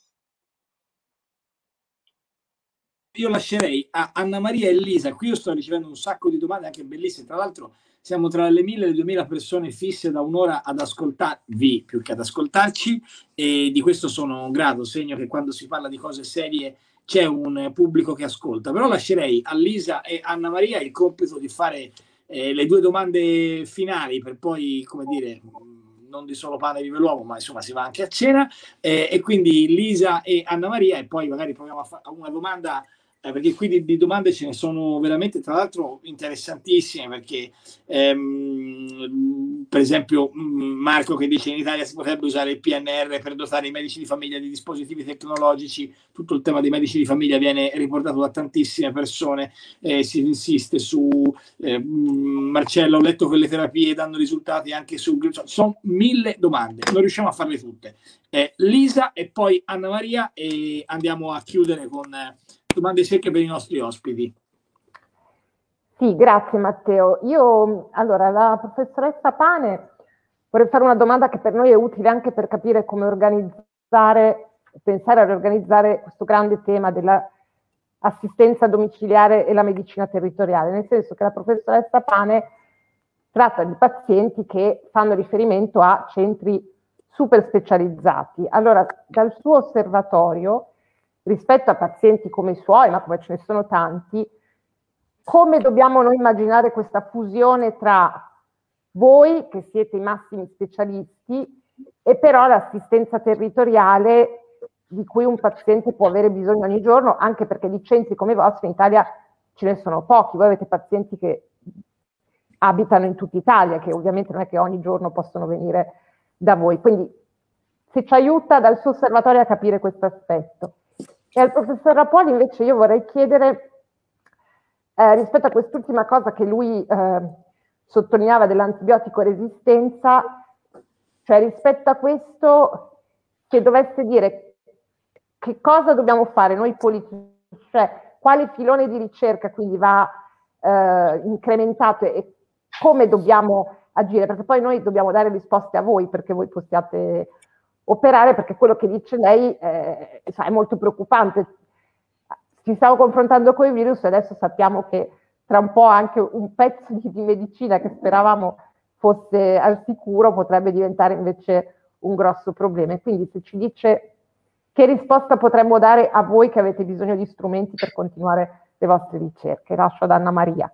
Io lascerei a Anna Maria e Lisa. Qui io sto ricevendo un sacco di domande anche bellissime, tra l'altro siamo tra le mille e le duemila persone fisse da un'ora ad ascoltarvi più che ad ascoltarci, e di questo sono grato, segno che quando si parla di cose serie c'è un pubblico che ascolta. Però lascerei a Lisa e Anna Maria il compito di fare eh, le due domande finali, per poi, come dire, non di solo pane vive l'uomo, ma insomma si va anche a cena, eh, e quindi Lisa e Anna Maria, e poi magari proviamo a fare una domanda, eh, perché qui di, di domande ce ne sono veramente, tra l'altro interessantissime, perché ehm, per esempio Marco che dice: in Italia si potrebbe usare il P N R per dotare i medici di famiglia di dispositivi tecnologici. Tutto il tema dei medici di famiglia viene riportato da tantissime persone, eh, si insiste su eh, Marcello, ho letto che le terapie danno risultati anche su, sono mille domande, non riusciamo a farle tutte. eh, Lisa e poi Anna Maria, e andiamo a chiudere con eh, domande secche per i nostri ospiti. Sì, grazie Matteo. Io, allora, la professoressa Pane, vorrei fare una domanda che per noi è utile anche per capire come organizzare, pensare a riorganizzare questo grande tema dell'assistenza domiciliare e la medicina territoriale, nel senso che la professoressa Pane tratta di pazienti che fanno riferimento a centri super specializzati. Allora, dal suo osservatorio, rispetto a pazienti come i suoi, ma come ce ne sono tanti, come dobbiamo noi immaginare questa fusione tra voi, che siete i massimi specialisti, e però l'assistenza territoriale di cui un paziente può avere bisogno ogni giorno, anche perché di centri come i vostri in Italia ce ne sono pochi. Voi avete pazienti che abitano in tutta Italia, che ovviamente non è che ogni giorno possono venire da voi. Quindi se ci aiuta dal suo osservatorio a capire questo aspetto. E al professor Rapoli invece io vorrei chiedere, eh, rispetto a quest'ultima cosa che lui eh, sottolineava dell'antibiotico resistenza, cioè rispetto a questo, se dovesse dire che cosa dobbiamo fare noi politici, cioè quale filone di ricerca quindi va eh, incrementato e come dobbiamo agire, perché poi noi dobbiamo dare risposte a voi perché voi possiate operare, perché quello che dice lei eh, è molto preoccupante. Ci stiamo confrontando con i virus e adesso sappiamo che tra un po' anche un pezzo di, di medicina che speravamo fosse al sicuro potrebbe diventare invece un grosso problema. E quindi se ci dice che risposta potremmo dare a voi che avete bisogno di strumenti per continuare le vostre ricerche. Lascio ad Anna Maria.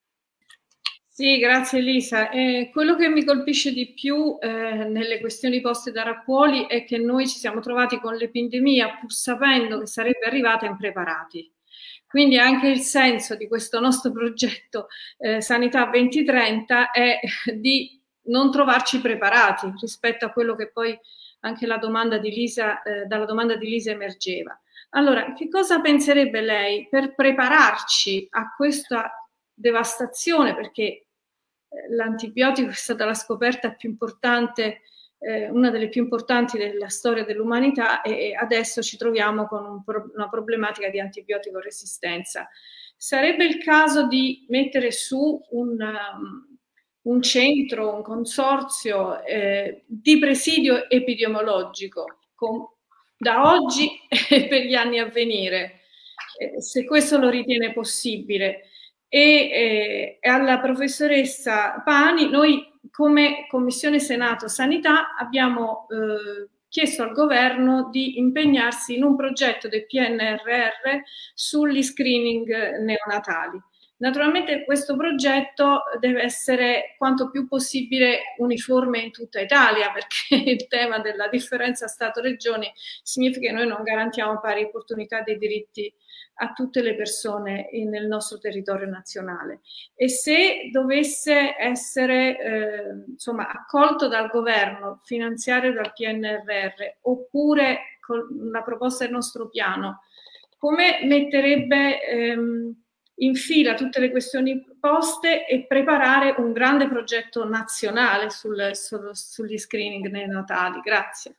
Sì, grazie Elisa. Eh, quello che mi colpisce di più eh, nelle questioni poste da Rappuoli è che noi ci siamo trovati con l'epidemia pur sapendo che sarebbe arrivata impreparati. Quindi anche il senso di questo nostro progetto eh, Sanità duemilatrenta è di non trovarci preparati rispetto a quello che poi anche la domanda di Lisa, eh, dalla domanda di Lisa emergeva. Allora, che cosa penserebbe lei per prepararci a questa devastazione? Perché l'antibiotico è stata la scoperta più importante, eh, una delle più importanti della storia dell'umanità, e adesso ci troviamo con un pro una problematica di antibiotico resistenza. Sarebbe il caso di mettere su un, um, un centro, un consorzio eh, di presidio epidemiologico con, da oggi e per gli anni a venire, eh, se questo lo ritiene possibile. E eh, alla professoressa Pani, noi come Commissione Senato Sanità abbiamo eh, chiesto al governo di impegnarsi in un progetto del P N R R sugli screening neonatali. Naturalmente questo progetto deve essere quanto più possibile uniforme in tutta Italia, perché il tema della differenza Stato-Regioni significa che noi non garantiamo pari opportunità dei diritti a tutte le persone nel nostro territorio nazionale. E se dovesse essere eh, insomma, accolto dal governo, finanziario dal P N R R, oppure con la proposta del nostro piano, come metterebbe ehm, in fila tutte le questioni poste e preparare un grande progetto nazionale sul, sul, sugli screening neonatali? Grazie.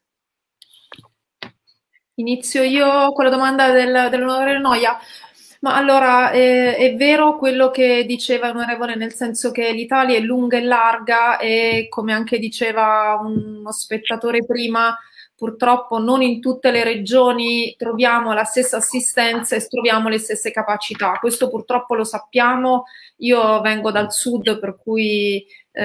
Inizio io con la domanda del, dell'onorevole Noia. Ma allora, eh, è vero quello che diceva l'onorevole, nel senso che l'Italia è lunga e larga e, come anche diceva uno spettatore prima, purtroppo non in tutte le regioni troviamo la stessa assistenza e troviamo le stesse capacità. Questo purtroppo lo sappiamo. Io vengo dal sud, per cui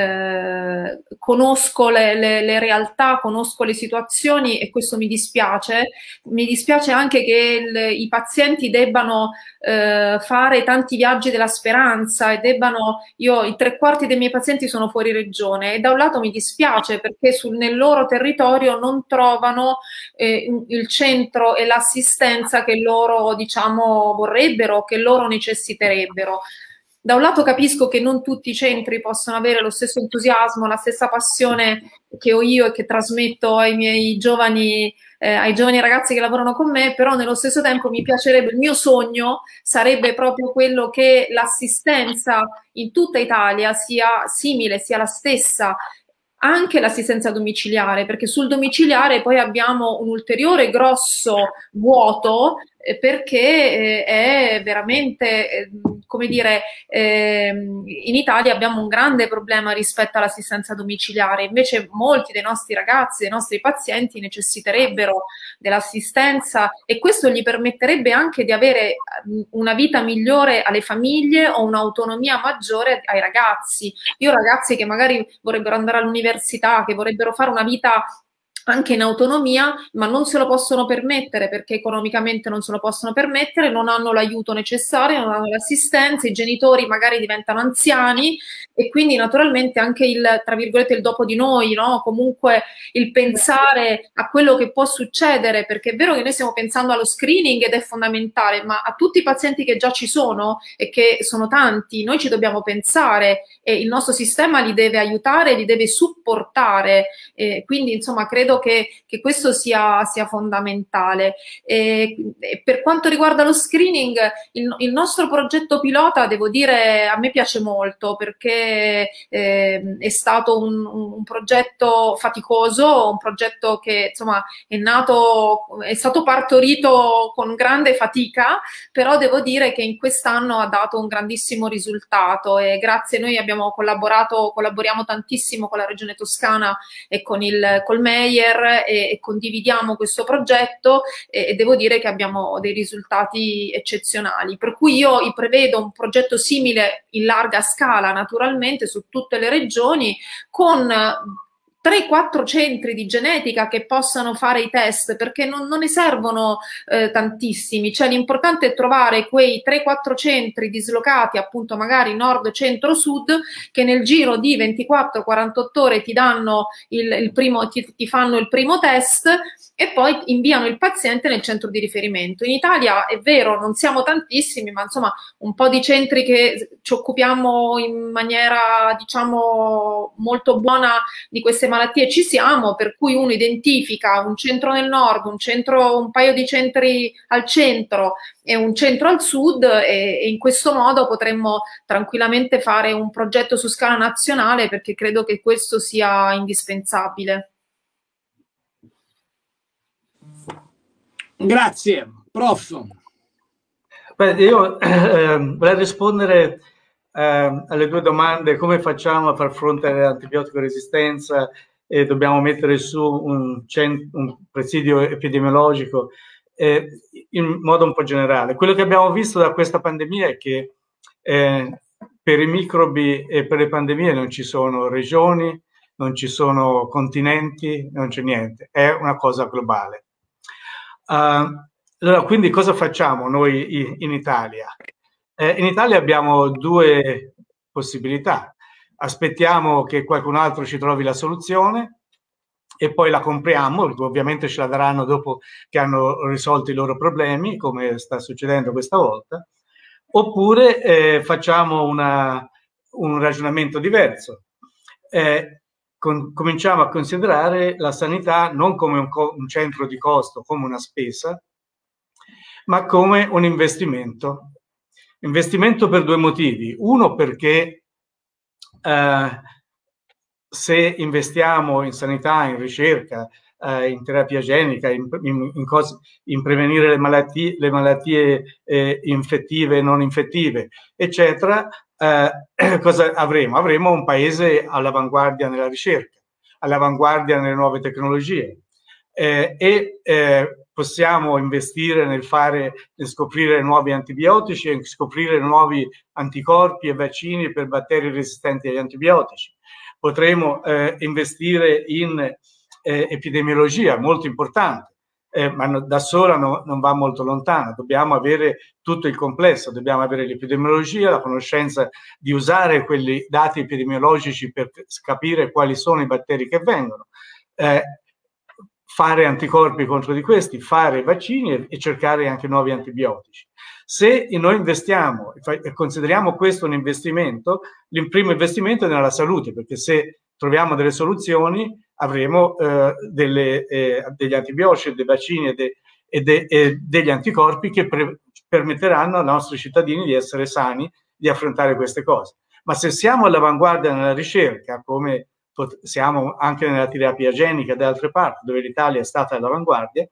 eh, conosco le, le, le realtà, conosco le situazioni e questo mi dispiace. Mi dispiace anche che il, i pazienti debbano eh, fare tanti viaggi della speranza e debbano, io i tre quarti dei miei pazienti sono fuori regione e da un lato mi dispiace perché sul, nel loro territorio non trovano eh, il centro e l'assistenza che loro, diciamo, vorrebbero, che loro necessiterebbero. Da un lato capisco che non tutti i centri possono avere lo stesso entusiasmo, la stessa passione che ho io e che trasmetto ai miei giovani, eh, ai giovani ragazzi che lavorano con me, però nello stesso tempo mi piacerebbe, il mio sogno sarebbe proprio quello che l'assistenza in tutta Italia sia simile, sia la stessa, anche l'assistenza domiciliare, perché sul domiciliare poi abbiamo un ulteriore grosso vuoto eh, perché eh, è veramente, eh, come dire, eh, in Italia abbiamo un grande problema rispetto all'assistenza domiciliare, invece molti dei nostri ragazzi, dei nostri pazienti necessiterebbero dell'assistenza e questo gli permetterebbe anche di avere una vita migliore alle famiglie o un'autonomia maggiore ai ragazzi. Io ho ragazzi che magari vorrebbero andare all'università, che vorrebbero fare una vita anche in autonomia, ma non se lo possono permettere perché economicamente non se lo possono permettere, non hanno l'aiuto necessario, non hanno l'assistenza, i genitori magari diventano anziani e quindi naturalmente anche il, tra virgolette, il dopo di noi, no? Comunque il pensare a quello che può succedere, perché è vero che noi stiamo pensando allo screening ed è fondamentale, ma a tutti i pazienti che già ci sono e che sono tanti, noi ci dobbiamo pensare e il nostro sistema li deve aiutare, li deve supportare, e quindi insomma credo Che, che questo sia, sia fondamentale. E, e per quanto riguarda lo screening, il, il nostro progetto pilota, devo dire, a me piace molto perché eh, è stato un, un progetto faticoso, un progetto che insomma è nato, è stato partorito con grande fatica, però devo dire che in quest'anno ha dato un grandissimo risultato e grazie, noi abbiamo collaborato, collaboriamo tantissimo con la Regione Toscana e con il col Meyer E, e condividiamo questo progetto e, e devo dire che abbiamo dei risultati eccezionali, per cui io prevedo un progetto simile in larga scala naturalmente su tutte le regioni con tre quattro centri di genetica che possano fare i test, perché non, non ne servono eh, tantissimi, cioè l'importante è trovare quei tre quattro centri dislocati appunto magari nord, centro, sud, che nel giro di ventiquattro quarantotto ore ti danno il, il primo, ti, ti fanno il primo test e poi inviano il paziente nel centro di riferimento. In Italia è vero, non siamo tantissimi, ma insomma un po' di centri che ci occupiamo in maniera diciamo molto buona di queste malattie ci siamo, per cui uno identifica un centro nel nord, un centro, un paio di centri al centro e un centro al sud, e, e in questo modo potremmo tranquillamente fare un progetto su scala nazionale, perché credo che questo sia indispensabile. Grazie, prof. Beh, io eh, vorrei rispondere eh, alle due domande: come facciamo a far fronte all'antibiotico resistenza e dobbiamo mettere su un, un presidio epidemiologico eh, in modo un po' generale. Quello che abbiamo visto da questa pandemia è che eh, per i microbi e per le pandemie non ci sono regioni, non ci sono continenti, non c'è niente, è una cosa globale. Uh, allora, quindi cosa facciamo noi in, in Italia? Eh, in Italia abbiamo due possibilità: aspettiamo che qualcun altro ci trovi la soluzione e poi la compriamo, ovviamente ce la daranno dopo che hanno risolto i loro problemi, come sta succedendo questa volta, oppure eh, facciamo una, un ragionamento diverso. Eh, con, cominciamo a considerare la sanità non come un, un centro di costo, come una spesa, ma come un investimento. Investimento per due motivi. Uno, perché eh, se investiamo in sanità, in ricerca, eh, in terapia genica, in, in, in, cose, in prevenire le malattie, le malattie eh, infettive e non infettive, eccetera, eh, cosa avremo? Avremo un paese all'avanguardia nella ricerca, all'avanguardia nelle nuove tecnologie. Eh, e eh, possiamo investire nel fare, nel scoprire nuovi antibiotici e scoprire nuovi anticorpi e vaccini per batteri resistenti agli antibiotici. Potremo eh, investire in eh, epidemiologia, molto importante, eh, ma no, da sola no, non va molto lontano. Dobbiamo avere tutto il complesso, dobbiamo avere l'epidemiologia, la conoscenza di usare quei dati epidemiologici per capire quali sono i batteri che vengono. Eh, fare anticorpi contro di questi, fare vaccini e, e cercare anche nuovi antibiotici. Se noi investiamo e consideriamo questo un investimento, il primo investimento è nella salute, perché se troviamo delle soluzioni avremo eh, delle, eh, degli antibiotici, dei vaccini e, de, e, de, e degli anticorpi che pre, permetteranno ai nostri cittadini di essere sani, di affrontare queste cose. Ma se siamo all'avanguardia nella ricerca, come siamo anche nella terapia genica e da altre parti, dove l'Italia è stata all'avanguardia,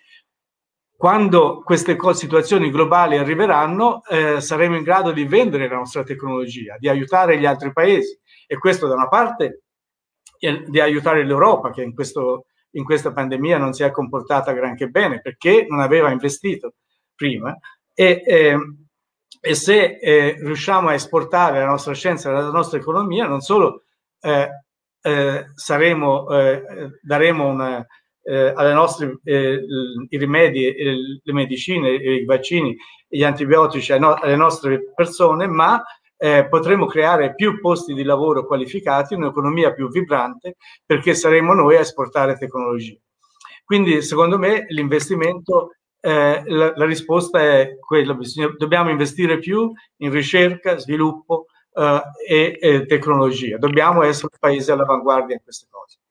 quando queste situazioni globali arriveranno, eh, saremo in grado di vendere la nostra tecnologia, di aiutare gli altri paesi, e questo da una parte eh, di aiutare l'Europa, che in, questo, in questa pandemia non si è comportata granché bene perché non aveva investito prima, e, eh, e se eh, riusciamo a esportare la nostra scienza e la nostra economia, non solo eh, Eh, saremo, eh, daremo una, eh, alle nostre eh, i rimedi, eh, le medicine, i vaccini, gli antibiotici no, alle nostre persone, ma eh, potremo creare più posti di lavoro qualificati, un'economia più vibrante, perché saremo noi a esportare tecnologie. Quindi, secondo me, l'investimento, eh, la, la risposta è quella: bisogna, dobbiamo investire più in ricerca, sviluppo, Uh, e, e tecnologia. Dobbiamo essere un paese all'avanguardia in queste cose.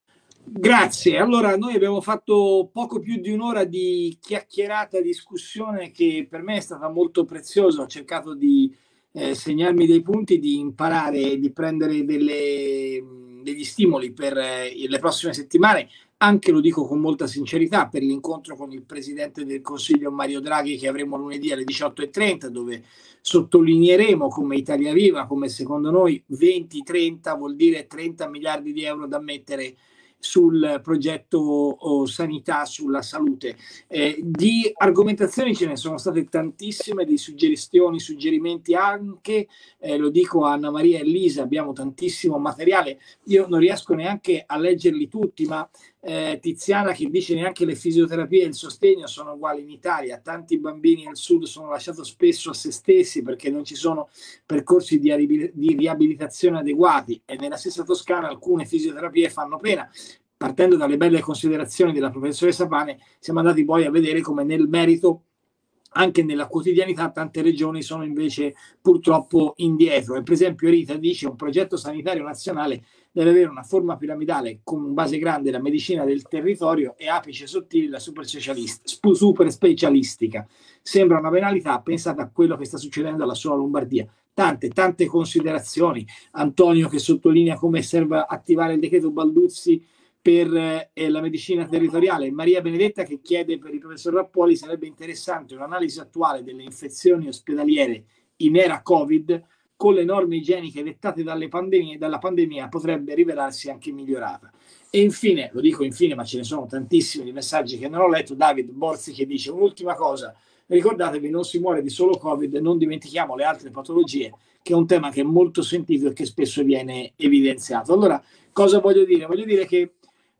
Grazie. Allora, noi abbiamo fatto poco più di un'ora di chiacchierata, discussione, che per me è stata molto preziosa. Ho cercato di eh, segnarmi dei punti, di imparare, di prendere delle, degli stimoli per eh, le prossime settimane. Anche, lo dico con molta sincerità, per l'incontro con il Presidente del Consiglio Mario Draghi che avremo lunedì alle diciotto e trenta, dove sottolineeremo come Italia Viva, come secondo noi venti trenta vuol dire trenta miliardi di euro da mettere sul progetto oh, sanità, sulla salute. Eh, di argomentazioni ce ne sono state tantissime, di suggestioni, suggerimenti anche, eh, lo dico a Anna Maria e Lisa, abbiamo tantissimo materiale, io non riesco neanche a leggerli tutti, ma eh, Tiziana che dice neanche le fisioterapie e il sostegno sono uguali in Italia, tanti bambini al sud sono lasciati spesso a se stessi perché non ci sono percorsi di, di riabilitazione adeguati, e nella stessa Toscana alcune fisioterapie fanno pena. Partendo dalle belle considerazioni della professoressa Pane, siamo andati poi a vedere come nel merito anche nella quotidianità tante regioni sono invece purtroppo indietro. E per esempio Rita dice un progetto sanitario nazionale deve avere una forma piramidale con base grande la medicina del territorio e apice sottile la super, super specialistica. Sembra una banalità, pensate a quello che sta succedendo alla sola Lombardia. Tante, tante considerazioni. Antonio che sottolinea come serve attivare il decreto Balduzzi per eh, la medicina territoriale. Maria Benedetta che chiede per il professor Rappuoli sarebbe interessante un'analisi attuale delle infezioni ospedaliere in era Covid con le norme igieniche dettate dalle pandemie, dalla pandemia potrebbe rivelarsi anche migliorata. E infine, lo dico infine, ma ce ne sono tantissimi di messaggi che non ho letto, David Borzi che dice un'ultima cosa, ricordatevi non si muore di solo Covid, non dimentichiamo le altre patologie, che è un tema che è molto sentito e che spesso viene evidenziato. Allora, cosa voglio dire? Voglio dire che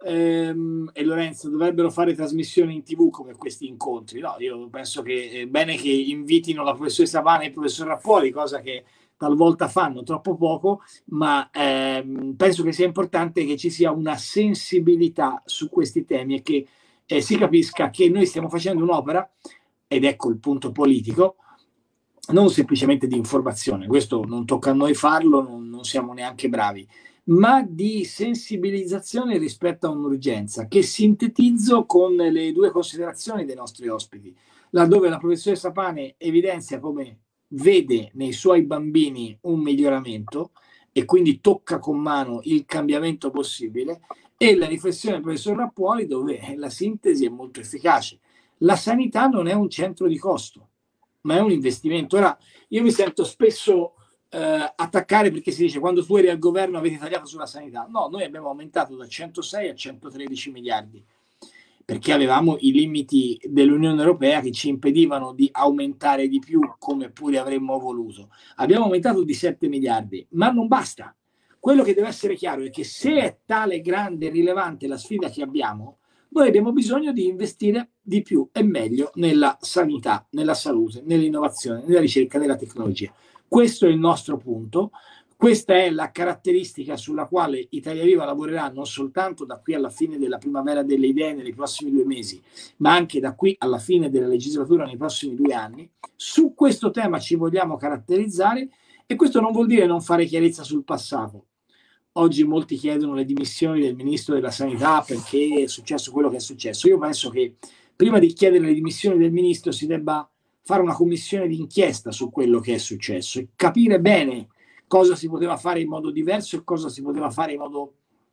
ehm, e Lorenzo dovrebbero fare trasmissioni in tv come questi incontri. No, io penso che è bene che invitino la professoressa Pane e il professor Rappuoli, cosa che talvolta fanno troppo poco, ma ehm, penso che sia importante che ci sia una sensibilità su questi temi e che eh, si capisca che noi stiamo facendo un'opera, ed ecco il punto politico, non semplicemente di informazione, questo non tocca a noi farlo, non, non siamo neanche bravi, ma di sensibilizzazione rispetto a un'urgenza, che sintetizzo con le due considerazioni dei nostri ospiti, laddove la professoressa Pane evidenzia come vede nei suoi bambini un miglioramento e quindi tocca con mano il cambiamento possibile, e la riflessione del professor Rappuoli dove la sintesi è molto efficace. La sanità non è un centro di costo, ma è un investimento. Ora, io mi sento spesso eh, attaccare perché si dice quando tu eri al governo avete tagliato sulla sanità. No, noi abbiamo aumentato da centosei a centotredici miliardi, perché avevamo i limiti dell'Unione Europea che ci impedivano di aumentare di più come pure avremmo voluto. Abbiamo aumentato di sette miliardi, ma non basta. Quello che deve essere chiaro è che se è tale grande e rilevante la sfida che abbiamo, noi abbiamo bisogno di investire di più e meglio nella sanità, nella salute, nell'innovazione, nella ricerca, nella tecnologia. Questo è il nostro punto. Questa è la caratteristica sulla quale Italia Viva lavorerà non soltanto da qui alla fine della primavera delle idee nei prossimi due mesi, ma anche da qui alla fine della legislatura nei prossimi due anni. Su questo tema ci vogliamo caratterizzare e questo non vuol dire non fare chiarezza sul passato. Oggi molti chiedono le dimissioni del ministro della Sanità perché è successo quello che è successo. Io penso che prima di chiedere le dimissioni del ministro si debba fare una commissione di inchiesta su quello che è successo e capire bene cosa si poteva fare in modo diverso e cosa si poteva fare in modo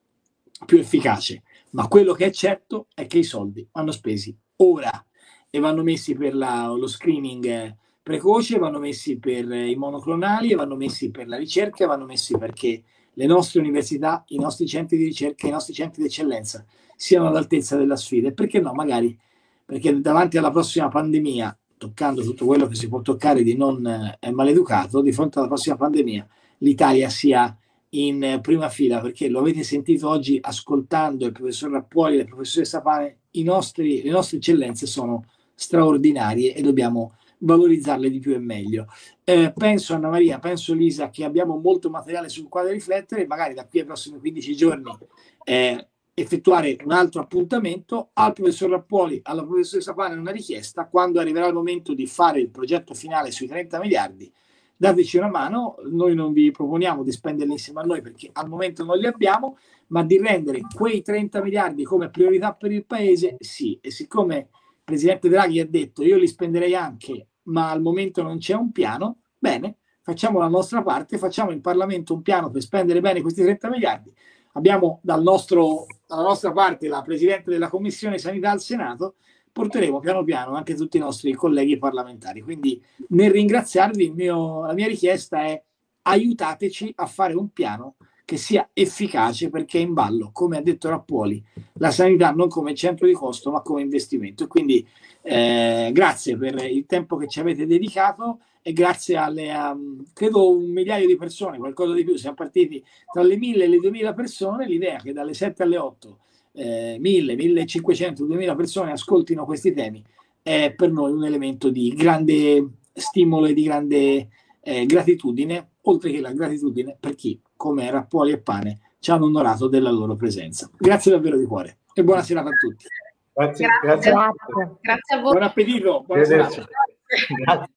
più efficace. Ma quello che è certo è che i soldi vanno spesi ora e vanno messi per la, lo screening precoce, vanno messi per i monoclonali, e vanno messi per la ricerca, e vanno messi perché le nostre università, i nostri centri di ricerca, i nostri centri di eccellenza siano all'altezza della sfida. E perché no? Magari perché davanti alla prossima pandemia, toccando tutto quello che si può toccare di non eh, maleducato, di fronte alla prossima pandemia l'Italia sia in prima fila, perché lo avete sentito oggi ascoltando il professor Rappuoli e la professoressa Pane, i nostri, le nostre eccellenze sono straordinarie e dobbiamo valorizzarle di più e meglio. Eh, penso Anna Maria, penso Lisa che abbiamo molto materiale sul quale riflettere e magari da qui ai prossimi quindici giorni eh, effettuare un altro appuntamento al professor Rappuoli, alla professoressa Pane una richiesta: quando arriverà il momento di fare il progetto finale sui trenta miliardi, dateci una mano. Noi non vi proponiamo di spenderli insieme a noi perché al momento non li abbiamo, ma di rendere quei trenta miliardi come priorità per il Paese, sì. E siccome il Presidente Draghi ha detto io li spenderei anche, ma al momento non c'è un piano, bene, facciamo la nostra parte, facciamo in Parlamento un piano per spendere bene questi trenta miliardi. Abbiamo dal nostro, dalla nostra parte la Presidente della Commissione Sanità al Senato, porteremo piano piano anche tutti i nostri colleghi parlamentari. Quindi nel ringraziarvi, il mio, la mia richiesta è aiutateci a fare un piano che sia efficace, perché è in ballo, come ha detto Rappuoli, la sanità non come centro di costo ma come investimento. E quindi eh, grazie per il tempo che ci avete dedicato e grazie alle um, credo un migliaio di persone, qualcosa di più, siamo partiti tra le mille e le duemila persone. L'idea che dalle sette alle otto eh, mille, millecinquecento, duemila persone ascoltino questi temi è per noi un elemento di grande stimolo e di grande eh, gratitudine, oltre che la gratitudine per chi come Rappuoli e Pane ci hanno onorato della loro presenza. Grazie davvero di cuore e buona serata a tutti. Grazie, grazie, grazie. grazie a voi. Buon appetito, buona serata. Grazie.